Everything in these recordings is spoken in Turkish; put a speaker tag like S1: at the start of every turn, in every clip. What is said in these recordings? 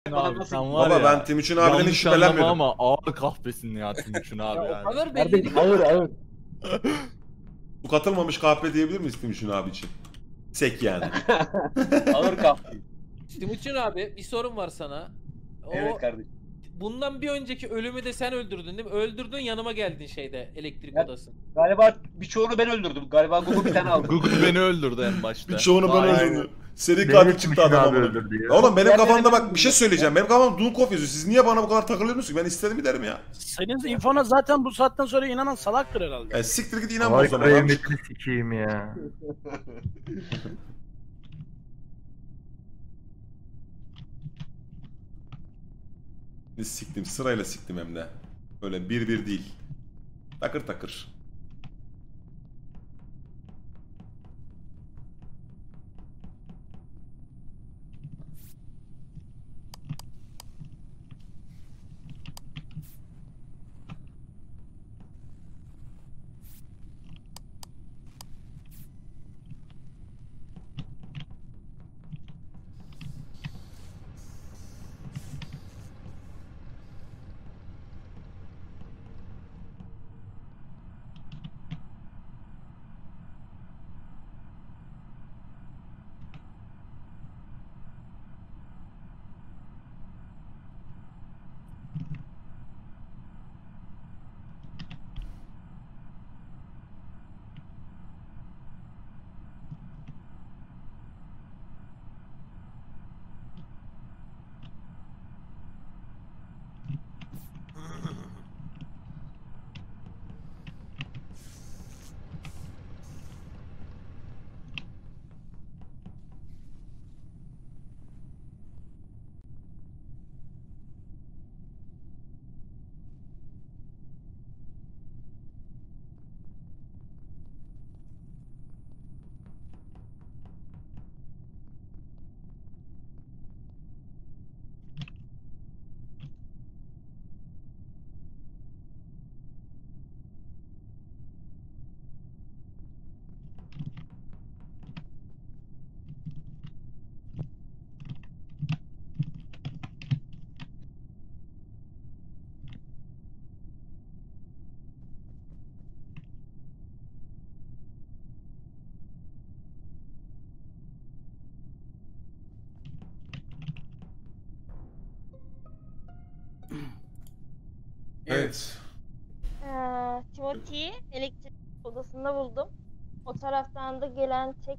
S1: Timuçin abi sen var
S2: Baba
S1: ya.
S2: ben Timuçin abiden hiç
S1: Yanlış
S2: şüphelenmedim.
S1: anlama ama ağır kahpesin ya Timuçin abi
S3: Ya o
S1: yani.
S3: kadar belli değil.
S4: Ağır ağır.
S2: Bu katılmamış kahpe diyebilir miyiz Timuçin abi için? Sek yani.
S4: Ağır kahve.
S3: Timuçin abi bir sorun var sana.
S4: Evet kardeşim.
S3: Bundan bir önceki ölümü de sen öldürdün değil mi? Öldürdün, yanıma geldin şeyde, elektrik
S4: Evet.
S3: odası.
S4: Galiba birçoğunu ben öldürdüm. Galiba Google bir tane aldı.
S1: Google beni öldürdü en başta.
S2: Birçoğunu ben
S1: Aynen.
S2: öldürdüm. Seri
S5: Beni
S2: katil
S5: Timuçin
S2: çıktı adam
S5: abi
S2: ama.
S5: öldürdü ya.
S2: Oğlum benim
S4: Diğerleri
S2: kafamda
S4: benim
S2: bak bir şey söyleyeceğim. Benim kafamda Dunkov yazıyor. Siz niye bana bu kadar takılıyorsunuz ki? Ben istedim derim ya.
S6: Senin infona zaten bu saatten sonra inanan salaktır herhalde.
S2: Siktir git inanma o
S5: Vay
S2: zaman.
S5: kıyametini sikeyim ya.
S2: Siktim, sırayla siktim hem de. Öyle bir bir değil. Takır takır. Evet.
S7: Timothy'yi elektrik odasında buldum. O taraftan da gelen tek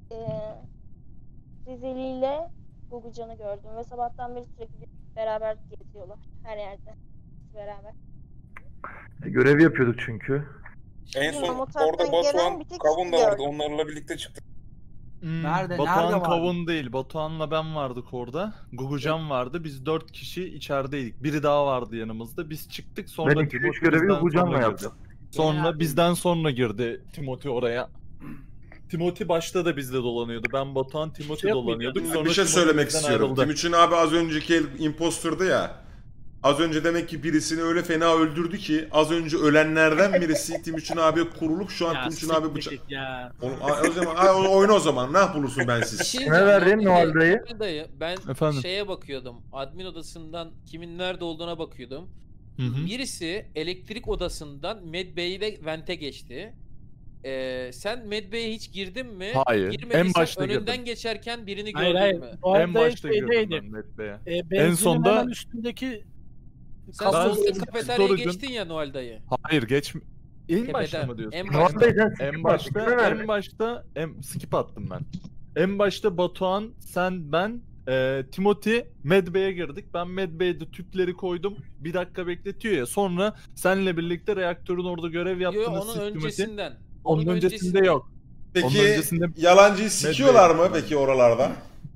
S7: Rizeli ile Gugucan'ı gördüm ve sabahtan beri sürekli beraber geziyorlar her yerde beraber.
S5: Görev yapıyorduk çünkü.
S8: En son
S7: Bilmiyorum, o taraftan
S8: orada
S7: gelen
S8: Batuhan
S7: bir tek
S8: Kavun da
S7: gördüm.
S8: vardı. Onlarla birlikte çıktık.
S6: Nerede
S1: Batuhan
S6: vardı?
S1: Kavun değil. Batuhan'la ben vardık orada. Gugucan vardı. Biz 4 kişi içerideydik. Biri daha vardı yanımızda. Biz çıktık sonra
S5: Ben 2-3
S1: Timothy
S5: görevi
S1: bizden
S5: Gugucan'la
S1: sonra
S5: yaptım.
S1: girdi. Sonra bizden sonra girdi Timothy oraya. Timothy başta da bizle dolanıyordu. Ben Batuhan, Timothy dolanıyorduk. Sonra
S2: Bir şey
S1: Timothy
S2: söylemek
S1: bizden
S2: istiyorum.
S1: ayrıldı.
S2: Timuçin abi az önceki el imposter'dı ya. Az önce demek ki birisini öyle fena öldürdü ki az önce ölenlerden birisi Timuçin abiye kurulup şu an
S6: Ya,
S2: Timuçin abi bıçak...
S6: siktir ya.
S2: O zaman oyna o zaman. Ne bulursun bensiz?
S5: Kime verdin Noel dayı?
S3: Dayı, ben
S1: Efendim?
S3: şeye bakıyordum. Admin odasından kimin nerede olduğuna bakıyordum.
S1: Hı hı.
S3: Birisi elektrik odasından Medbay ile Vent'e geçti. Sen Medbay'e hiç girdin mi?
S1: Hayır.
S3: Girmediysen
S1: En başta
S3: önünden
S1: girdim.
S3: geçerken birini
S6: Hayır
S3: gördün
S6: hayır.
S3: mü?
S6: O
S1: En
S6: arada
S1: başta girdim
S6: şeydeydi.
S1: ben Medbay'e.
S6: Benzinin
S1: sonda-
S6: hemen üstündeki
S3: Sen
S1: Ben
S3: sonuçta kafeteryaya
S1: storage'ın-
S3: geçtin ya Noel dayı.
S1: Hayır En
S3: Tepeden.
S1: başta mı diyorsun?
S3: En
S5: Noel
S3: başta.
S5: dayı sen
S1: En
S5: sikip
S1: başta,
S5: kime verdin?
S1: en başta skip attım ben. En başta Batuhan, sen, ben, Timothy, Medbay'e girdik. Ben Medbay'de tüpleri koydum. Bir dakika bekletiyor ya. Sonra seninle birlikte reaktörün orada görev
S3: Yo,
S1: yaptınız
S3: onun
S1: siz Timothy.
S3: öncesinden.
S1: Onun öncesinde yok. Onun
S2: Peki
S1: öncesinde
S2: yalancıyı sikiyorlar mı
S1: Medbay.
S2: peki oralarda?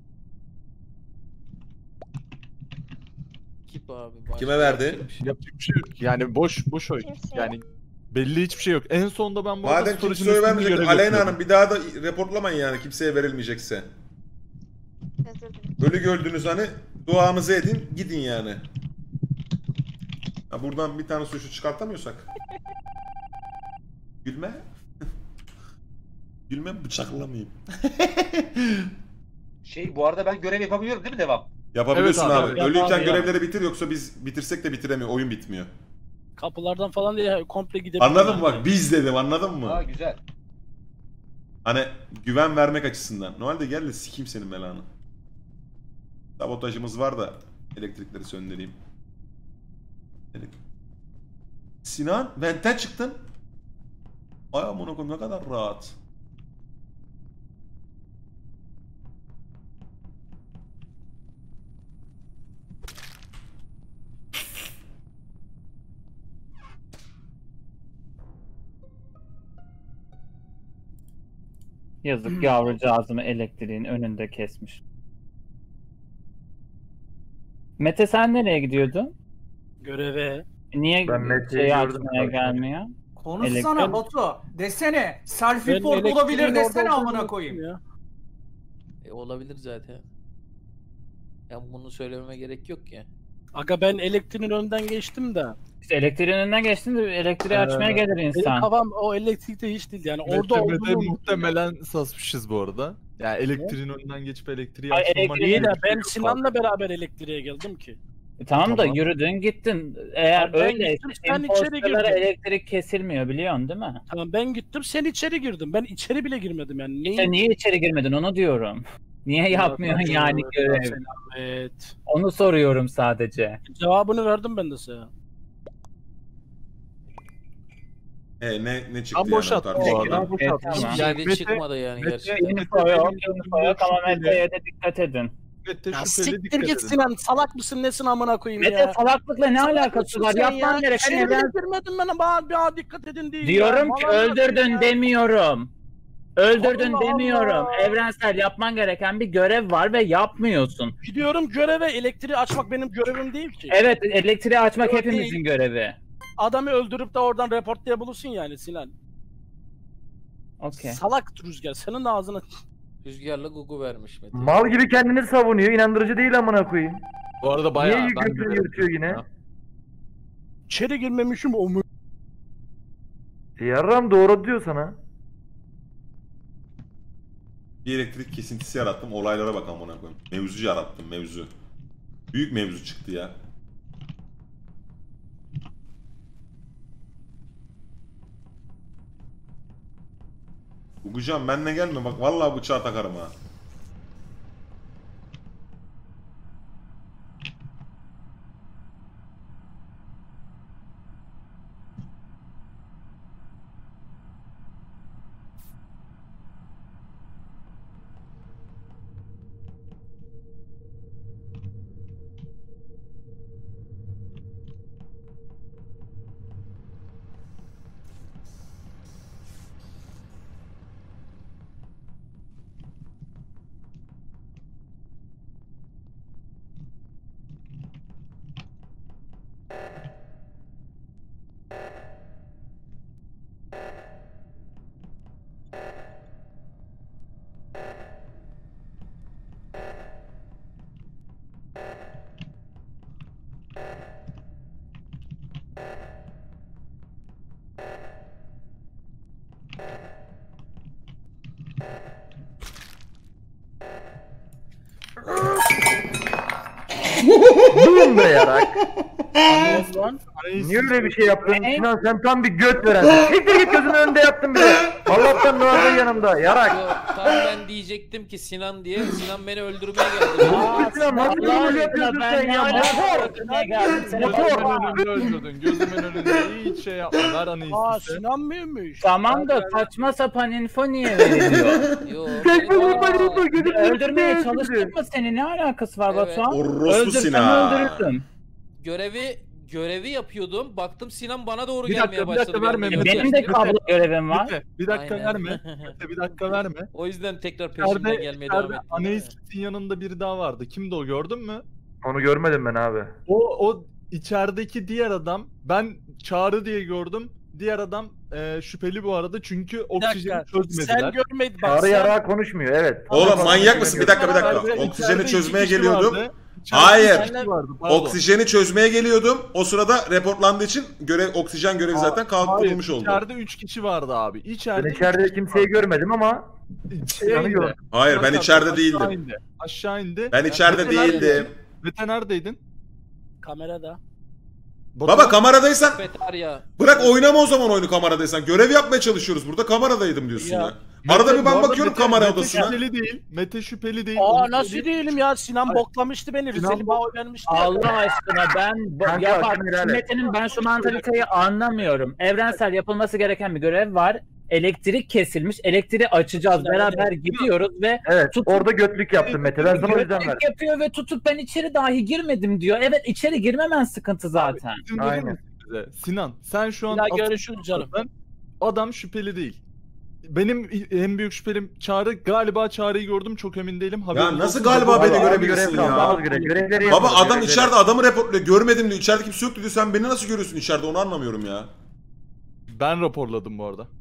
S3: Kip abi. başka
S2: Kime verdi?
S3: yapacak bir şey yok.
S1: yapacak bir şey yok. Yani boş oy.
S7: Kimse
S1: Yani belli hiçbir şey yok. En sonda ben bu arada
S2: Madem
S1: storage'ın
S2: kimse oy
S1: üstünde
S2: vermeyecek,
S1: görev
S2: Aleyna
S1: yapıyordum.
S2: Hanım bir daha da reportlamayın yani kimseye verilmeyecekse.
S7: Özür dilerim.
S2: Ölü gördünüz hani duanızı edin gidin yani. Ha, buradan bir tane suçlu çıkartamıyorsak. Gülme. Gülme bıçaklamayayım.
S4: Bu arada ben görev yapabiliyorum değil mi devam?
S2: Yapabilirsin
S1: Evet
S2: abi.
S1: abi,
S6: yap
S2: Ölüyken
S6: abi ya.
S2: görevleri bitir, yoksa biz bitirsek de bitiremiyor. Oyun bitmiyor.
S6: Kapılardan falan diye komple gidebilir.
S2: Anladın mı bak? Biz dedim, anladın mı?
S4: Aa güzel.
S2: Hani güven vermek açısından. Normalde gel de sikeyim senin belanı. Sabotajımız var da elektrikleri söndüreyim. Sinan, ventten çıktın. Ay amına koyayım, ne kadar rahat.
S9: Yazık yavrucağızımı elektriğin önünde kesmiş. Mete sen nereye gidiyordun?
S6: Göreve.
S9: Niye
S5: Ben Mete'yi
S9: şeyi
S5: gördüm
S9: açmaya
S5: zaten.
S9: gelmiyor?
S10: Konuşsana
S6: Elektrik-
S10: Batu. Desene. Self
S6: Ben
S10: report
S6: elektriğin
S10: olabilir
S6: orada
S10: desene
S6: olduğunu
S10: amına
S6: unuttum
S10: koyayım.
S6: ya.
S3: Olabilir zaten. Ya bunu söylememe gerek yok ki.
S6: Aga ben elektriğin önünden geçtim de.
S9: İşte elektriğin önünden geçtin de elektriği açmaya gelir
S6: Benim
S9: insan.
S6: kafam o elektrikte hiç değil yani. Orada
S1: Mete
S6: olduğunu unuttum.
S1: muhtemelen sasmışız bu arada. Yani elektriğin önünden geçip elektriği
S9: Ay,
S1: açmamak
S6: İyi de
S1: gibi bir
S6: ben
S1: şey yok
S6: Sinan'la
S1: abi.
S6: beraber elektriğe geldim ki.
S9: Tamam da
S1: Tamam.
S9: yürüdün gittin. Eğer
S6: Ben
S9: öyle
S6: gittim, sen içeri
S9: imposterlara
S6: girdin.
S9: elektrik kesilmiyor biliyorsun değil mi?
S6: Tamam ben gittim sen içeri girdin. Ben içeri bile girmedim yani. Neyi?
S9: İşte niye içeri girmedin onu diyorum. Niye yapmıyorsun yani görev?
S6: Evet.
S9: Onu soruyorum sadece.
S6: Cevabını verdim ben de sana.
S2: Ne çıktı
S1: Ben
S2: yani
S1: boşalttım bu
S2: tartışmadan?
S1: arada.
S9: Tamam.
S3: Hiçbir
S1: Yani
S3: şey de
S1: Mete-
S3: çıkmadı yani
S1: Mete-
S3: gerçekten.
S9: Info yok, info yok ama Mete'ye de dikkat edin.
S1: Mete
S6: Ya
S1: şüpheli
S6: siktir
S1: dikkat
S6: git
S1: edin.
S6: Sinan salak mısın nesin amına koyayım
S9: Mete
S6: ya.
S9: salaklıkla ne
S6: Salak
S9: alakası
S6: mısın
S9: var?
S6: sen
S9: Yapman
S6: ya?
S9: gereken
S6: İçeri bile
S9: evren...
S6: girmedin bana bana dikkat edin diye.
S9: Diyorum ki öldürdün demiyorum. Öldürdün
S6: Allah
S9: demiyorum.
S6: Allah.
S9: Evrensel yapman gereken bir görev var ve yapmıyorsun.
S6: Gidiyorum göreve elektriği açmak benim görevim değil ki.
S9: Evet, elektriği açmak
S6: Yok,
S9: hepimizin
S6: değil.
S9: görevi.
S6: Adamı öldürüp de oradan report diye bulursun yani Sinan.
S9: Okey.
S6: Salak Rüzgar senin ağzına.
S3: Rüzgarla Gugu vermiş Mete.
S5: Mal gibi kendini savunuyor. İnandırıcı değil amına koyayım.
S1: Bu arada bayağı
S5: Niye
S1: ben
S5: götünü yırtıyor yine?
S1: Ya.
S6: İçeri girmemişim o mu?
S5: Yarram doğru diyor sana.
S2: Bir elektrik kesintisi yarattım. Olaylara bak amına koyayım. Mevzu yarattım, mevzu. Büyük mevzu çıktı ya. Gugucan benle gelme bak, vallahi bıçağı takarım ha.
S5: Durun be yarak.
S6: Lan
S5: Niye öyle bir şey yaptın?
S9: Ne?
S5: Sinan sen tam bir göt verensin. Siktir git gözümün önünde yaptın bir de. Allah'tan Noah'da yanımda. Yarak.
S3: Yo, tam ben diyecektim ki Sinan diye. Sinan beni öldürmeye geldi.
S5: Sinan nasıl bir
S9: Allah
S5: rol
S9: aşkına
S5: yapıyorsun
S9: ben
S5: sen
S9: ne
S5: ya?
S9: alaka
S5: Motor.
S9: öldürmeye geldim seni.
S1: Gözümün önünde öldürdün. Gözümün önünde hiç şey yapma. Ver anı
S6: aa
S1: istese.
S6: Sinan mıymış?
S9: Tamam da saçma sapan info niye veriliyor?
S3: Yo,
S5: Tek
S3: beni-
S5: vurma vurma gözümün
S9: Öldürmeye
S5: önünde
S9: çalıştık mı seni? Ne alakası var
S3: Evet.
S9: Batuhan?
S2: Orospu
S9: Öldürsem
S2: Sinan.
S9: öldürürdüm.
S3: görevi yapıyordum. Baktım Sinan bana doğru
S1: Bir dakika,
S3: gelmeye
S1: bir dakika,
S3: başladı.
S1: verme,
S3: yanıma
S1: Mete.
S9: Benim de
S3: yaklaştı.
S9: kablo görevim var.
S1: Mete, bir dakika
S3: Aynen.
S1: verme. Mete, bir dakika verme.
S3: O yüzden tekrar peşimden
S1: İçeride,
S3: gelmeye devam
S1: içeride
S3: ettim.
S1: Anais'in yanında biri daha vardı. Kimdi o, gördün mü?
S5: Onu görmedim ben abi.
S1: O içerideki diğer adam, ben Çağrı diye gördüm. Diğer adam şüpheli bu arada çünkü
S6: Bir
S1: oksijeni
S6: dakika.
S1: çözmediler.
S6: Sen görmedin bak.
S5: Çağrı
S6: sen-
S5: yarağı konuşmuyor evet.
S2: Oğlum manyak mısın? Bir dakika.
S1: İçeride
S2: Oksijeni
S1: iki
S2: çözmeye
S1: kişi
S2: geliyordum.
S1: vardı. İçeride
S2: Hayır.
S1: iki kişi vardı, pardon.
S2: Oksijeni çözmeye geliyordum. O sırada reportlandığı için oksijen görevi zaten kaldırılmış
S1: Hayır,
S2: oldu.
S1: İçeride 3 kişi vardı abi. İçeride
S5: Ben içeride kimseyi görmedim ama
S1: Şeye indi.
S2: Hayır ben içeride
S1: Aşağı
S2: değildim.
S1: indi. Aşağı indi.
S2: Ben içeride
S1: Mete nerede?
S2: değildim.
S1: Mete neredeydin?
S6: Kamerada.
S2: Baba kameradaysan
S3: Petarya.
S2: bırak oynama o zaman oyunu kameradaysan. Görev yapmaya çalışıyoruz burada, kameradaydım diyorsun
S6: Ya.
S2: ya. Arada bir
S1: bu
S2: ben
S1: arada
S2: bakıyorum kamera odasına.
S1: Mete şüpheli değil. Mete şüpheli değil.
S6: Aa
S1: Onu
S6: nasıl
S1: söyleyeyim.
S6: değilim ya? Sinan boklamıştı beni. Rizeli Bağ vermişti.
S9: Allah aşkına ben
S5: Kanka,
S9: ya bak,
S5: hakkını helal et.
S9: Mete'nin ben şu mantaliteyi anlamıyorum. Evrensel yapılması gereken bir görev var. Elektrik kesilmiş. Elektriği açacağız. Beraber gidiyoruz ve
S5: Evet
S9: Tutup-
S5: orada götlük yaptım Mete. Ben sana o yüzden
S9: görev
S5: verdim.
S9: yapıyor ve tutup ben içeri dahi girmedim diyor. Evet, içeri girmemen sıkıntı zaten.
S1: İzin verir
S5: Aynen.
S1: misin bize? Sinan sen şu an
S6: Bir daha
S1: atın-
S6: görüşürüz canım.
S1: Adam şüpheli değil. Benim en büyük şüphelim Çağrı. Galiba Çağrı'yı gördüm, çok emin değilim.
S2: Ya
S1: Haberiniz
S2: nasıl
S1: olsun.
S2: galiba
S5: Abi,
S2: beni
S5: az
S2: görebilirsin
S5: görev kaldı,
S2: ya?
S5: az görev. Görevleri
S2: Baba
S5: yapmadı,
S2: adam
S5: görevleri.
S2: içeride adamı reportluyor. Görmedim diyor. İçeride kimse yoktu diyor. Sen beni nasıl görüyorsun içeride, onu anlamıyorum ya.
S1: Ben raporladım bu arada.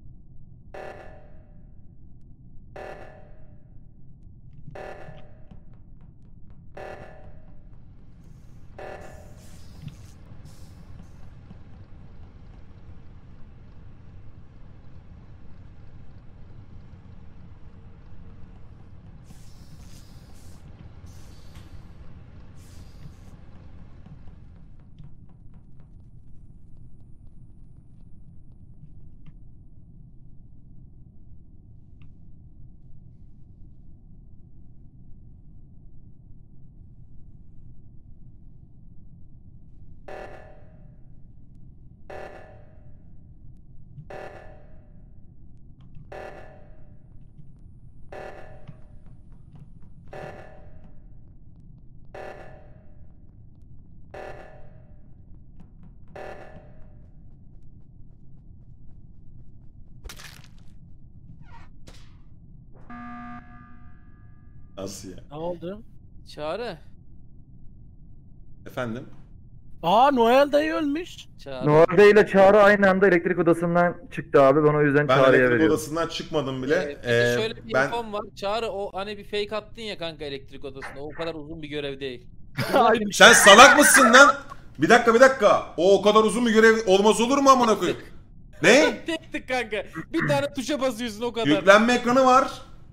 S2: Nasıl ya?
S6: Ne oldu?
S3: Çağrı.
S2: Efendim?
S6: Aa Noel dayı ölmüş.
S3: Çağrı.
S5: Noel ile Çağrı aynı anda elektrik odasından çıktı abi. Ben o yüzden
S2: Ben
S5: Çağrı'ya
S2: elektrik
S5: veriyorum.
S2: odasından çıkmadım bile.
S3: Bir de şöyle bir
S2: Ben
S3: infom var. Çağrı o hani bir fake attın ya kanka elektrik odasında. O kadar uzun bir görev değil.
S2: sen salak mısın lan? Bir dakika. O kadar uzun bir görev olmaz olur mu amına koyayım? Ne?
S3: Tek tık kanka. Bir tane tuşa basıyorsun o kadar.
S2: Yüklenme ekranı var.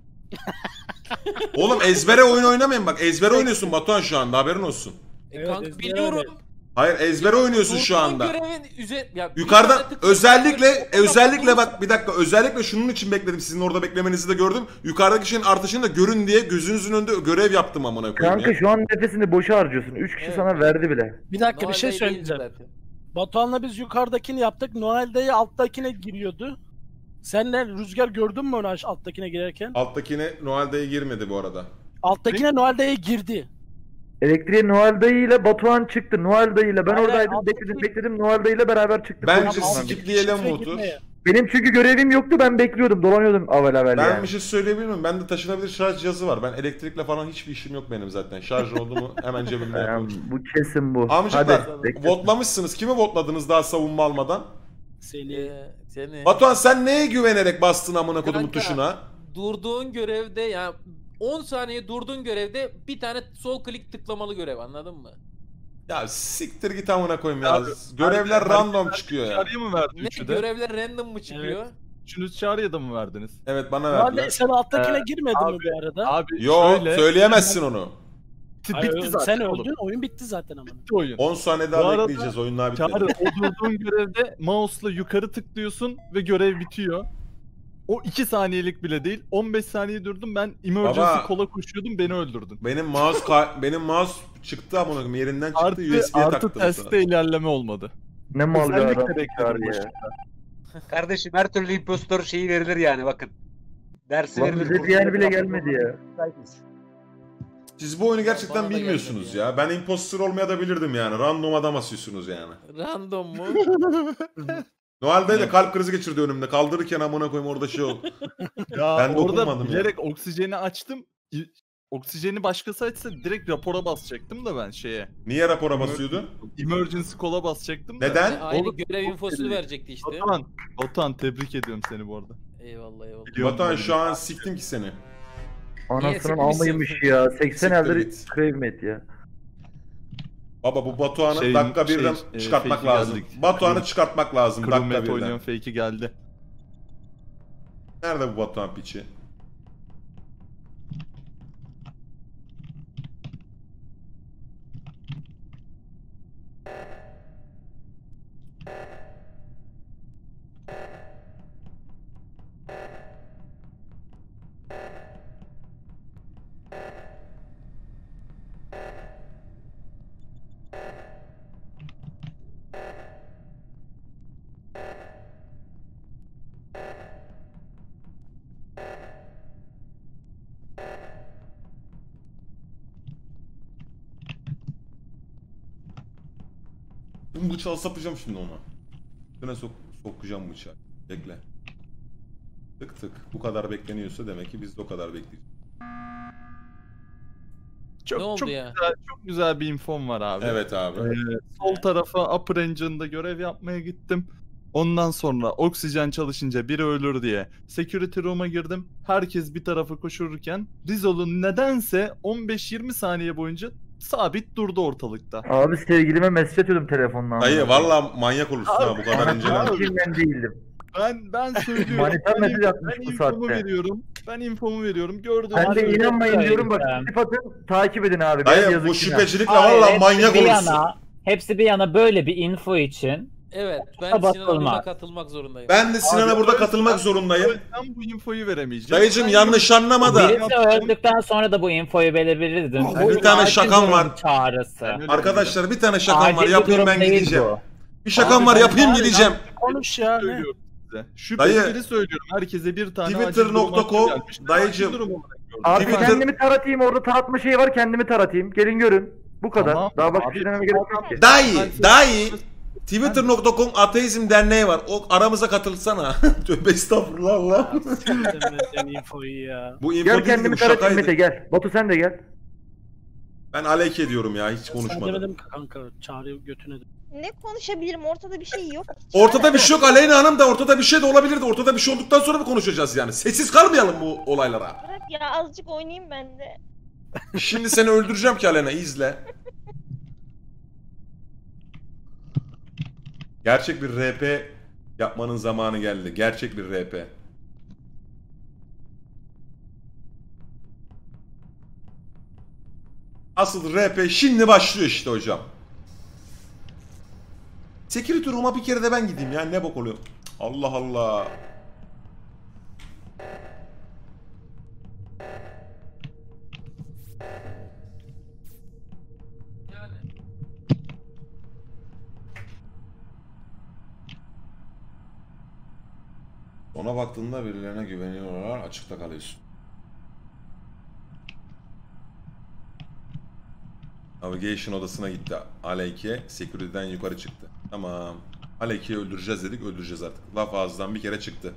S2: Oğlum ezbere oyun oynamayın bak. Ezbere oynuyorsun Batuhan şu anda, haberin olsun.
S6: Evet,
S3: Kanka
S6: ezbere
S3: biliyorum.
S6: öyle.
S2: Hayır, ezbere oynuyorsun şu
S3: Durduğun
S2: anda.
S3: görevin ya bir
S2: Yukarıda
S3: tane tık-
S2: özellikle bak bir dakika, özellikle şunun için bekledim, sizin orada beklemenizi de gördüm. Yukarıdaki şeyin artışını da görün diye gözünüzün önünde görev yaptım amına koyayım
S5: Kanka
S2: ya.
S5: şu an nefesini boşa harcıyorsun. 3 kişi
S3: Evet.
S5: sana verdi bile.
S6: Bir dakika bir
S3: Noel
S6: şey
S3: Day
S6: söyleyeceğim.
S3: değil zaten.
S6: Batuhan'la biz yukarıdakini yaptık. Noel dayı alttakine giriyordu. Sen ne Rüzgar gördün mü onu alttakine girerken?
S2: Alttakine Noel Dayı girmedi bu arada.
S6: Alttakine Noel dayı girdi.
S5: Elektriğe Noel dayı ile Batuhan çıktı. Noel dayı ile ben
S6: Hayır,
S5: oradaydım,
S6: alttaki-
S5: bekledim. Noel dayı ile beraber çıktık.
S2: Bence
S5: Konuştuk
S6: Tamam,
S5: ben.
S2: skipleyelim
S6: Şifre
S2: Mutur.
S6: gitmeye.
S5: Benim çünkü görevim yoktu, ben bekliyordum, dolanıyordum avel
S2: Ben
S5: yani.
S2: bir şey söyleyebilir miyim? Bende taşınabilir şarj cihazı var. Ben elektrikle falan hiçbir işim yok benim zaten. Şarj oldu mu hemen cebimde yapıyorum.
S5: Bu kesin bu.
S2: Amcıklar,
S5: Hadi, bekle.
S2: votlamışsınız. Kimi votladınız daha savunma almadan?
S6: Seni.
S3: Seni.
S2: Batuhan sen neye güvenerek bastın amına kodumun
S3: Kanka,
S2: tuşuna?
S3: Durduğun görevde ya 10 saniye durduğun görevde bir tane sol klik tıklamalı görev, anladın mı?
S2: Ya siktir git amına koyayım ya.
S1: Abi,
S2: Görevler
S1: abi,
S2: random çıkıyor ya.
S1: Çağrı'ya mı verdin
S3: Ne
S1: üçü de?
S3: görevler random mı çıkıyor?
S1: Üçünüz Çağrı'ya da mı verdiniz?
S2: Evet, bana
S6: Noel dayı
S2: verdiler.
S6: sen alttakine girmedin mi
S1: abi,
S6: bu arada?
S1: Abi
S2: Yo,
S1: şöyle.
S2: söyleyemezsin onu.
S6: Hayır,
S1: Bitti zaten
S6: sen
S1: oğlum.
S6: öldün, oyun bitti zaten ama.
S1: Bitti oyun.
S2: 10 saniye
S1: Bu
S2: daha
S1: arada
S2: bekleyeceğiz, oyunlar
S1: Çağrı
S2: bitmedi.
S1: o durduğun görevde mouse'la yukarı tıklıyorsun ve görev bitiyor. O 2 saniyelik bile değil. 15 saniye durdum, ben emergency
S2: Baba.
S1: kola koşuyordum, beni öldürdün.
S2: Benim mouse çıktı amına koyayım, yerinden çıktı, USB'ye
S1: Artı
S2: taktım.
S1: testte ilerleme olmadı.
S5: Ne mal bir
S1: Özellikle
S5: adam
S1: bekledim
S5: Çağrı ya.
S1: başında.
S4: Kardeşim her türlü impostor şeyi verilir yani bakın. Dersi
S5: Lan
S4: verilir.
S5: bize diğer bile gelmedi ya.
S2: Siz bu oyunu gerçekten
S3: Bana da
S2: bilmiyorsunuz
S3: gelmedi
S2: ya. Ben imposter olmaya da bilirdim yani. Random adam asıyorsunuz yani.
S3: Random mu?
S2: Noel Bey de kalp krizi geçirdi önümde. Kaldırırken amına koyayım orada şey oldu.
S1: Ya
S2: Ben
S1: orada
S2: dokunmadım ya.
S1: bilerek oksijeni açtım. Oksijeni başkası açsa direkt rapora basacaktım da ben şeye.
S2: Niye rapora basıyordun?
S1: Emergency kola basacaktım da.
S2: Neden?
S3: Aynı
S1: Oğlum,
S3: görev infosunu verecekti işte.
S1: Batuhan tebrik ediyorum seni bu arada.
S3: Eyvallah eyvallah.
S1: Biliyorum
S2: Batuhan
S1: bunu.
S2: şu an siktim ki seni.
S5: Anasının
S3: Niye
S5: almaymış ya. 80
S2: Siktir
S5: eldir
S2: git.
S5: Crave ya.
S2: Baba bu Batuhan'ı
S1: Şey-
S2: dakika
S1: şey,
S2: birden çıkartmak
S1: fake'i
S2: lazım.
S1: geldik.
S2: Batuhan'ı
S1: Crew-
S2: çıkartmak lazım
S1: Crew
S2: dakika
S1: map oynayan
S2: birden.
S1: fake'i geldi.
S2: Nerede bu Batuhan piçi? Bu bıçağı sapacağım şimdi ona. Üstüne sokacağım bıçağı. Bekle. Tık tık. Bu kadar bekleniyorsa demek ki biz de o kadar bekleyeceğiz.
S3: Ne oldu ya?
S1: Çok güzel bir infom var abi.
S2: Evet abi.
S1: Sol tarafa Upper Engine'da görev yapmaya gittim. Ondan sonra oksijen çalışınca biri ölür diye security room'a girdim. Herkes bir tarafa koşurken Rizol'un nedense 15-20 saniye boyunca sabit durdu ortalıkta.
S5: Abi sevgilime mesaj atıyordum telefonla.
S2: Dayı valla manyak olursun ha bu kadar inceleme.
S5: Ben değildim.
S1: Ben söylüyorum.
S5: Manita mesaj atmış bu
S1: infomu
S5: saatte.
S1: veriyorum. Ben infomu veriyorum. Gördüm.
S5: Ben de
S9: Abi,
S5: inanmayın
S9: lütfen.
S5: diyorum bak. Sıfatı takip edin abi.
S2: Dayı
S5: Biraz
S2: bu
S5: yazık günah.
S2: şüphecilikle
S9: Hayır,
S2: valla
S9: hepsi
S2: manyak
S9: bir
S2: olursun.
S9: Hepsi bir yana böyle bir info için.
S3: Evet, ben
S9: Sabah
S3: Sinan'a burada
S9: olmaz.
S3: katılmak zorundayım.
S2: Ben de Sinan'a
S1: Abi,
S2: burada
S1: o
S2: katılmak
S1: yüzden-
S2: zorundayım.
S1: O yüzden bu infoyu veremeyeceğim.
S2: Dayıcım
S1: Ben
S2: yanlış anlama da.
S9: Birisi öldükten sonra da bu infoyu verebilirdin.
S2: Abi,
S9: Bu
S2: bir tane
S9: acil
S2: şakam
S9: durum
S2: var.
S9: Çağrısı.
S1: Ben öyle
S2: Arkadaşlar bir tane şakam
S9: Acil
S2: var
S9: bir
S2: yapayım
S9: durum
S2: ben
S9: değil
S2: gideceğim.
S9: bu.
S2: Bir şakam
S1: Abi
S2: var
S1: ben
S2: yapayım
S1: bari
S2: gideceğim.
S6: Konuş ya ne?
S1: söylüyorum size. Şüpheli
S2: Dayı,
S1: biri söylüyorum. Herkese bir tane
S2: Twitter.com dayıcım.
S5: Abi
S2: Twitter-
S5: kendimi taratayım, orada taratma şeyi var, kendimi taratayım. Gelin görün. Bu kadar.
S1: Tamam.
S5: Daha başka
S1: Abi,
S5: bir şey dememe gerek yok ki.
S2: Dayı Twitter.com Ateizm Derneği var. O aramıza katılsana. Tövbe estağfurullah Allah.
S6: Sen infoyu ya.
S2: Bu info
S5: Gel
S2: değil
S5: kendimi
S2: bu
S5: taratayım
S2: şakaydı.
S5: Mete gel. Batu sen de gel.
S2: Ben aleyke diyorum ya hiç
S6: Sen
S2: konuşmadım.
S6: demedim ki kanka çağrı götüne.
S7: Ne konuşabilirim? Ortada bir şey yok.
S2: Ortada bir şey yok Aleyna Hanım da ortada bir şey de olabilirdi. Ortada bir şey olduktan sonra mı konuşacağız yani? Sessiz kalmayalım bu olaylara.
S7: Bırak ya azıcık oynayayım ben de.
S2: Şimdi seni öldüreceğim ki Aleyna izle. Gerçek bir RP yapmanın zamanı geldi. Gerçek bir RP. Asıl RP şimdi başlıyor işte hocam. Security room'a bir kere de ben gideyim ya ne bok oluyor. Allah Allah. Ona baktığında birilerine güveniyorlar, açıkta kalıyorsun. Navigation odasına gitti. Aleyke security'den yukarı çıktı. Tamam. Aleyke'yi öldüreceğiz dedik, öldüreceğiz artık. Laf ağızdan bir kere çıktı.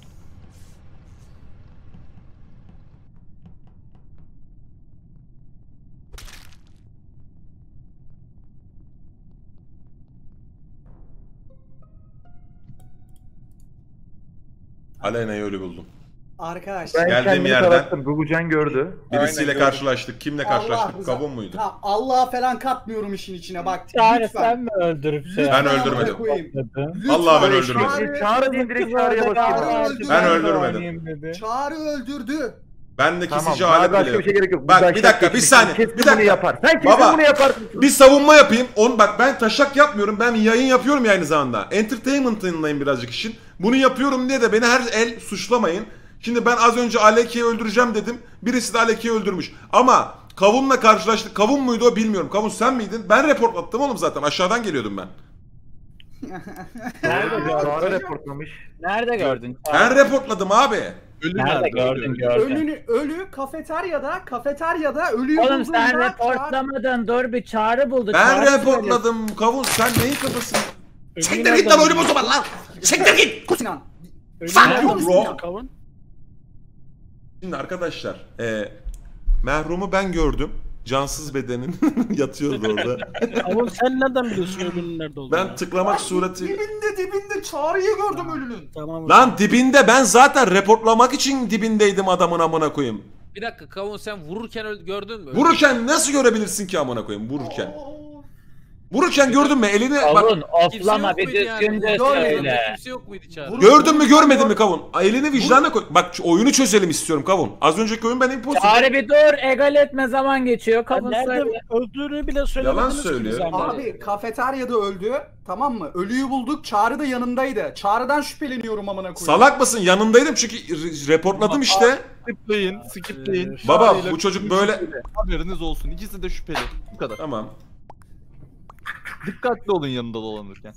S2: Aleyna'yı öyle buldum.
S10: Arkadaşlar.
S5: Ben
S2: Geldiğim
S5: kendimi
S2: yerden-
S5: tarattım. Gugucan gördü.
S2: Birisiyle karşılaştık. Kimle
S10: Allah
S2: karşılaştık?
S10: rızası-
S2: Kavun muydu?
S10: Tamam, Allah'a falan katmıyorum işin içine bak.
S9: Çağrı
S10: lütfen.
S9: sen mi öldürüp şey
S2: Ben
S10: Lütfen
S2: öldürmedim.
S10: amına koyayım.
S9: yaptın?
S10: Lütfen.
S2: Vallahi ben
S5: Çağrı-
S2: öldürmedim.
S5: Çağrı diyeyim direkt çağrıya bakayım.
S2: Ben öldürmedim.
S10: Çağrı öldürdü.
S2: Ben de
S5: Tamam.
S2: kesici
S5: Daha
S2: alet
S5: başka
S2: bile
S5: bir şey
S2: yok.
S5: gerek yok.
S2: Bak,
S5: Bu
S2: bir dakika,
S5: taşak
S2: bir
S5: kesin.
S2: saniye,
S5: Kesin
S2: bir dakika.
S5: bunu yapar. Sen kesin
S2: Baba,
S5: bunu yaparsın.
S2: Bir savunma yapayım. Bak ben taşak yapmıyorum. Ben yayın yapıyorum ya aynı zamanda. Entertainment'ındayım birazcık işin. Bunu yapıyorum diye de beni her el suçlamayın. Şimdi ben az önce Aleke'yi öldüreceğim dedim. Birisi de Aleke'yi öldürmüş. Ama Kavun'la karşılaştık. Kavun muydu o bilmiyorum. Kavun sen miydin? Ben reportlattım oğlum zaten. Aşağıdan geliyordum ben.
S9: Nerede
S5: Çağrı
S9: gördün?
S5: reportlamış.
S9: Nerede gördün?
S2: Ben reportladım abi.
S9: Nerede gördün gördün?
S10: Ölü kafeteryada ölüyü
S9: Oğlum
S10: bulduğunda
S9: sen
S10: Çağrı-
S9: reportlamadın dur bir çağrı buldu.
S2: Ben
S9: Çağrı
S2: reportladım. Kavun sen neyin kafasın?
S6: Ölüyü
S2: Siktir
S6: nereden
S2: git lan oyunu
S6: buldun?
S2: bozma lan. Siktir git.
S10: Sinan.
S6: Ölüyü
S2: Fuck
S6: nereden
S2: you,
S6: buldun
S2: bro.
S6: ya, Kavun?
S2: Şimdi arkadaşlar. Merhumu ben gördüm. Cansız bedenin yatıyordu orada.
S6: Kavun sen nereden biliyorsun ölünün nerede olduğunu?
S2: Ben tıklamak sureti...
S10: Dibinde Çağrı'yı gördüm ölünün.
S6: Tamam.
S2: Lan dibinde ben zaten reportlamak için dibindeydim adamın amına koyayım.
S3: Bir dakika Kavun sen vururken gördün mü?
S2: Vururken nasıl görebilirsin ki amına koyayım vururken? Vururken gördün mü elini bak
S9: Kavun
S3: Kimse
S9: oflama
S3: yok
S9: bir
S3: muydu yani?
S9: düzgünce
S3: Görmedim.
S9: söyle.
S3: Kimse yok muydu Çağrı?
S2: gördün mü görmedin mi kavun? Elini vicdanına koy. Bak şu oyunu çözelim istiyorum kavun. Az önceki oyun ben imposter.
S9: Çağrı bir dur egal etme zaman geçiyor.
S6: Ya
S9: Kavun
S6: nerede
S9: söyle.
S6: öldüğünü bile söylemediniz ki
S2: söylüyor.
S6: bize ama.
S10: Abi kafeteryada öldü. Tamam mı? Ölüyü bulduk. Çağrı da yanındaydı. Çağrı'dan şüpheleniyorum amına koyayım.
S2: Salak mısın? Yanındaydım çünkü reportladım işte.
S1: Skipleyin.
S2: Baba
S1: Çağrı'yla
S2: bu çocuk
S1: şüpheli.
S2: böyle...
S1: Haberiniz olsun. İkisi de şüpheli. Bu kadar.
S2: Tamam.
S1: Dikkatli olun yanında dolanırken.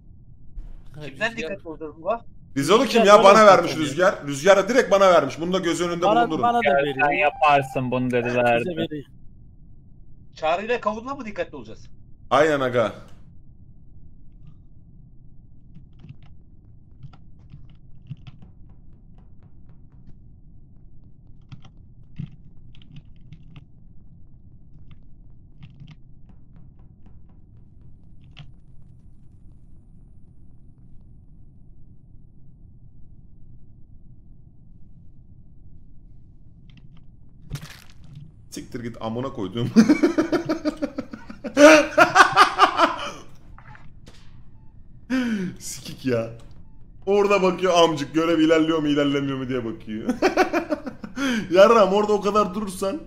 S4: Kimden dikkat oldu bu?
S2: Rizolu kim
S6: Rüzgar
S2: ya? Bana
S6: bana
S2: vermiş
S6: bakıyor.
S2: Rüzgar. Rüzgar direkt bana vermiş. Bunu da göz önünde bulundurun.
S6: Bana da
S9: Sen
S6: veriyor.
S9: yaparsın bunu
S6: Bize
S9: dediler.
S6: veriyor.
S4: Çağrı'yla Kavun'la mı dikkatli olacağız?
S2: Aynen aga. Siktir git amına koyduğum. Sikik ya. Orada bakıyor amcık, görev ilerliyor mu ilerlemiyor mu diye bakıyor. Yarram orada o kadar durursan.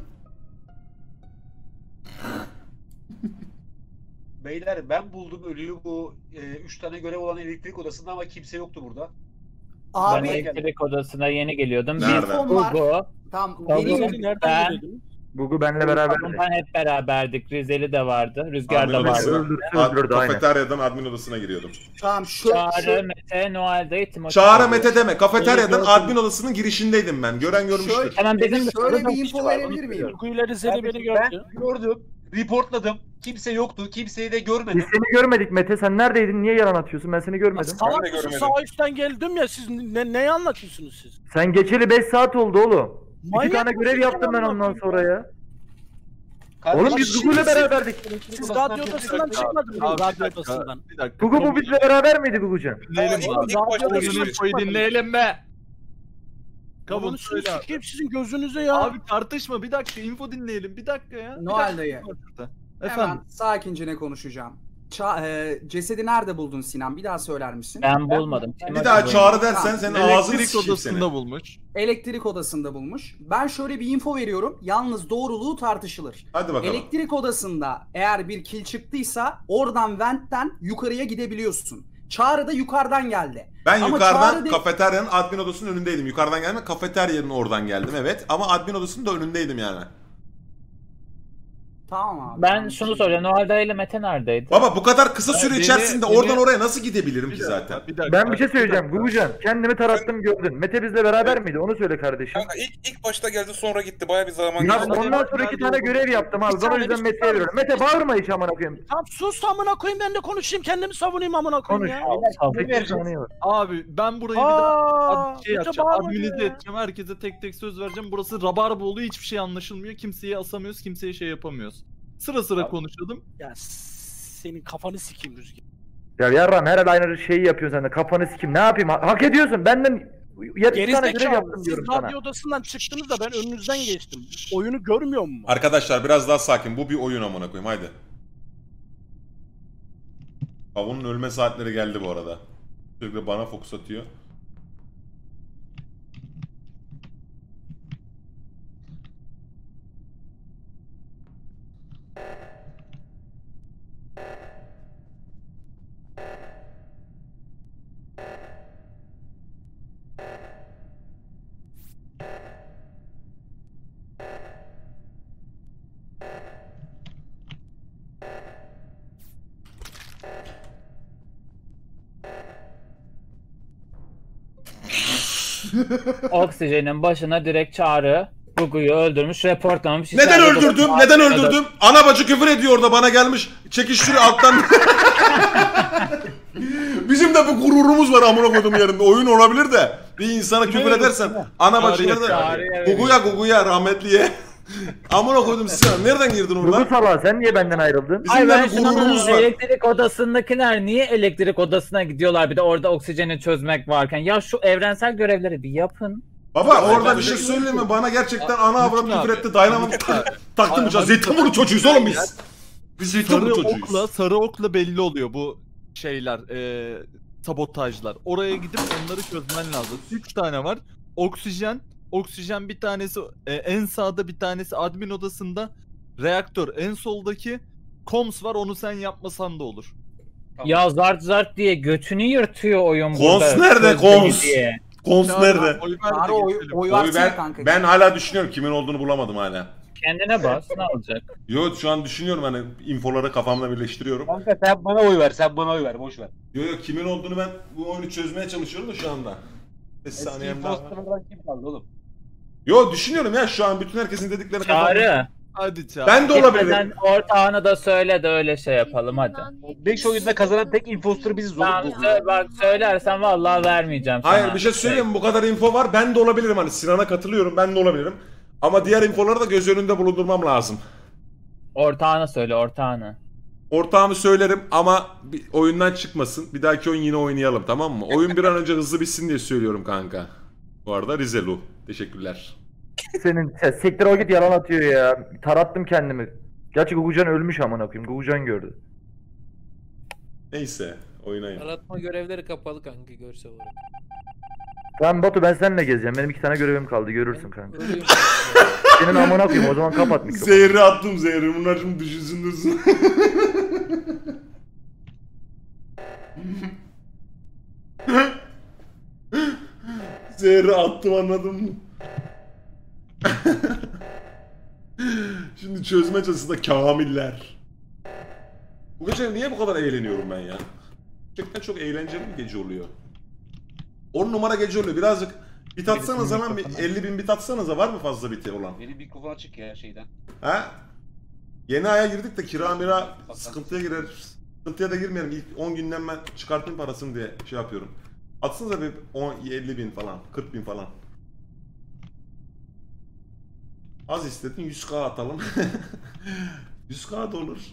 S4: Beyler ben buldum ölüyü bu 3 tane görev olan elektrik odasında ama kimse yoktu burada.
S9: Ben
S10: Abi
S9: elektrik odasına yeni geliyordum.
S2: Nerede?
S9: Biz
S10: infom var.
S9: Gugu,
S10: Tamam.
S9: Tamam.
S10: Benim
S6: Nereden
S9: Ben-
S6: geliyordun?
S5: Gugu benle beraber.
S9: ben hep beraberdik. Rizeli de vardı. Rüzgar da
S2: Admin
S9: vardı.
S2: odasına-
S5: Öldürdü, aynen.
S2: Kafeteryadan admin odasına giriyordum.
S10: tamam
S9: Çağrı, Mete, Noel Dayı, Timothy.
S2: Çağrı
S9: vardı.
S2: Mete deme. Kafeteryadan
S9: Gördüm.
S2: admin odasının girişindeydim ben. Gören görmüştür.
S10: Şöyle-
S9: Hemen bizim
S10: Şöyle bir info verebilir miyim?
S6: Duygu ile Rizeli beni
S4: Ben
S6: gördü.
S4: gördüm. Reportladım. Kimse yoktu. Kimseyi de
S5: Biz
S4: görmedim.
S5: seni görmedik Mete. Sen neredeydin? Niye yalan atıyorsun? Ben seni görmedim.
S8: Ben de
S6: Salak
S8: görmedim.
S6: sağ üstten geldim ya siz neyi anlatıyorsunuz siz?
S5: Sen geçeli 5 saat oldu oğlum. İki
S6: Manyak
S5: tane görev
S6: mısın
S5: yaptım ben
S6: ya?
S5: ondan sonra ya.
S4: Kardeşim,
S5: Oğlum biz Gugu'yla beraberdik.
S6: Siz radyo odasından çıkmadınız mı?
S1: Abi, bir
S6: Radyo
S1: dakika,
S6: odasından.
S1: bir dakika.
S5: Gugu bu bizle beraber miydi Gugucan?
S1: Dinleyelim
S8: Tamam,
S1: abi.
S8: ilk başta
S6: Radyo
S8: görüşürüz.
S6: odasından
S1: Koy dinleyelim be.
S6: Kabul
S1: Kabul söyle abi.
S6: sikeyim sizin gözünüze ya.
S1: Abi tartışma, bir dakika info dinleyelim, bir dakika ya. Bir
S10: Noel
S1: dakika.
S10: dayı.
S1: Efendim.
S10: Hemen sakince ne konuşacağım. Cesedi nerede buldun Sinan? Bir daha söyler misin?
S9: Ben bulmadım.
S2: Bir daha Çağrı dersen senin ağzını
S1: Elektrik
S2: sikeyim
S1: odasında
S2: seni.
S1: bulmuş.
S10: Elektrik odasında bulmuş. Ben şöyle bir info veriyorum. Yalnız doğruluğu tartışılır.
S2: Hadi bakalım.
S10: Elektrik odasında eğer bir kil çıktıysa oradan ventten yukarıya gidebiliyorsun. Çağrı da yukarıdan geldi.
S2: Ben
S10: Ama
S2: yukarıdan
S10: Çağrı de-
S2: kafeteryanın admin odasının önündeydim. Yukarıdan gelme, kafeteryanın oradan geldim evet. Ama admin odasının da önündeydim yani.
S10: Tamam abi.
S9: Ben şunu soruyorum. Noel Dayı ile Mete neredeydi?
S2: Baba bu kadar kısa süre
S1: beni-
S2: içerisinde
S1: beni-
S2: oradan oraya nasıl gidebilirim
S1: Bir
S2: ki
S1: dakika,
S2: zaten?
S1: bir dakika.
S5: Ben bir şey söyleyeceğim.
S1: dakika.
S5: Gugucan kendimi tarattım gördün. Mete bizle beraber miydi? Onu söyle kardeşim.
S8: Kanka ilk başta geldi sonra gitti. Baya bir zaman
S5: Ya
S8: geçti.
S5: ondan sonra 2 tane görev yaptım abi. Ben o yüzden Mete'ye veriyorum. Mete bağırma hiç amına koyayım.
S6: Tamam sus amına koyayım ben de konuşayım kendimi savunayım amına koyayım
S5: Konuş.
S6: ya.
S5: 8 saniye var.
S1: Abi ben burayı bir daha
S6: Aaa.
S1: şey yapacağım, adminize edeceğim, herkese tek tek söz vereceğim. Burası rabarba oluyor, hiçbir şey anlaşılmıyor. Kimseyi asamıyoruz, kimseye şey yapamıyoruz. Sıra sıra konuşalım.
S6: Ya senin kafanı sikeyim Rüzgar.
S5: Ya yarram herhalde aynı şeyi yapıyorsun sen de. Kafanı sikim. Ne yapayım? Hak ediyorsun. Benden 7 tane görev
S6: Gerizekalı.
S5: yaptım
S6: Siz
S5: diyorum sana.
S6: radyo odasından çıktınız da ben önünüzden geçtim. Oyunu görmüyor musun?
S2: Arkadaşlar biraz daha sakin. Bu bir oyun amına koyayım haydi. Avunun ölme saatleri geldi bu arada. Sürekli bana fokus atıyor.
S9: Oksijenin başına direkt Çağrı Gugu'yu öldürmüş, reportlamış.
S2: Neden
S9: İçeride
S2: öldürdüm?
S9: bu-
S2: Neden öldürdüm? Ana bacı küfür ediyor orada bana gelmiş. Çekiştiriyor alttan. Bizim de bu gururumuz var amına koydum yerinde. Oyun olabilir de bir insana küfür edersen ana bacı nerede? Guguya rahmetliye. Amına koydum size. Nereden girdin
S5: Gugu
S2: oradan?
S5: salağı sen niye benden ayrıldın?
S2: Bizim
S9: Ay
S2: de
S9: ben
S2: bir
S9: şunu
S2: gururumuz
S9: anlamadım.
S2: var.
S9: Elektrik odasındakiler niye elektrik odasına gidiyorlar bir de orada oksijeni çözmek varken? Ya şu evrensel görevleri bir yapın.
S2: Baba orada bir şey söyleyeyim mi? Bana gerçekten ana avrat
S1: Lütfen
S2: küfür
S1: abi.
S2: etti. Dynamite taktım uçağı. Zeytinburnu çocuğuyuz oğlum biz. Biz Zeytinburnu
S1: Sarı
S2: çocuğuyuz.
S1: okla, sarı okla belli oluyor bu şeyler, sabotajlar. Oraya gidip onları çözmen lazım. 3 tane var. Oksijen bir tanesi en sağda, bir tanesi admin odasında. Reaktör en soldaki. Koms var, onu sen yapmasan da olur.
S9: Ya zart zart diye götünü yırtıyor oyun
S2: Kons
S9: burada.
S2: nerede,
S9: Çözmek
S2: Kons?
S9: diye.
S2: Kons nerede?
S1: Oy ver de
S10: Çağrı
S1: geçelim.
S10: oy
S2: Oy
S10: versene kanka.
S2: ben hala düşünüyorum kimin olduğunu bulamadım hala.
S9: Kendine bas ne olacak?
S2: Yo şu an düşünüyorum hani infoları kafamda birleştiriyorum.
S4: Kanka sen bana oy ver. Sen bana oy ver. Boş ver.
S2: Yo kimin olduğunu ben bu oyunu çözmeye çalışıyorum da şu anda.
S4: Eski
S2: Saniyem daha.
S4: imposterlardan kim kaldı oğlum?
S2: Yo düşünüyorum ya şu an bütün herkesin dedikleri kafamda.
S9: Çağrı.
S1: Hadi Çağrı.
S2: Ben de olabilirim.
S9: Gitmeden ortağını da söyle de öyle şey yapalım hadi.
S4: 5 oyunda kazanan tek imposter biziz oğlum.
S9: Tamam bak söylersen vallahi vermeyeceğim sana.
S2: Hayır bir şey söyleyeyim mi? Bu kadar info var. Ben de olabilirim hani Sinan'a katılıyorum. Ben de olabilirim. Ama diğer infoları da göz önünde bulundurmam lazım.
S9: Ortağını söyle ortağını.
S2: Ortağımı söylerim ama bir oyundan çıkmasın. Bir dahaki oyun yine oynayalım tamam mı? Oyun bir an önce hızlı bitsin diye söylüyorum kanka. Bu arada Rizelu. Teşekkürler.
S5: Senin sektir o git yalan atıyor ya. Tarattım kendimi. Gerçi Gugucan ölmüş amına koyayım. Gugucan gördü.
S2: Neyse oynayın.
S3: Aratma görevleri kapalı kanka görsel olarak.
S5: Tamam Batu ben seninle gezeceğim. Benim 2 tane görevim kaldı. Görürsün kanka.
S3: Ölüyorum.
S5: Senin amına koyayım o zaman kapat mikrofonu.
S2: Zehri attım zehri. Bunlar şimdi düşünsün dursun. Zehri attım anladın mı? Şimdi çözme çalışsında kamiller. Bu gece niye bu kadar eğleniyorum ben ya? Gerçekten çok eğlenceli bir gece oluyor. 10 numara gece oluyor. Birazcık bit atsanıza lan. 50.000 bit atsanıza. Var mı fazla biti olan?
S4: Benim mikrofon açık ya şeyden.
S2: Ha? Yeni aya girdik de kira mira sıkıntıya girer. Sıkıntıya da girmeyelim. İlk 10 günden ben çıkartayım parasını diye şey yapıyorum. Atsanıza bir 50.000 falan, 40.000 falan. Az istedin 100k atalım. 100k da olur.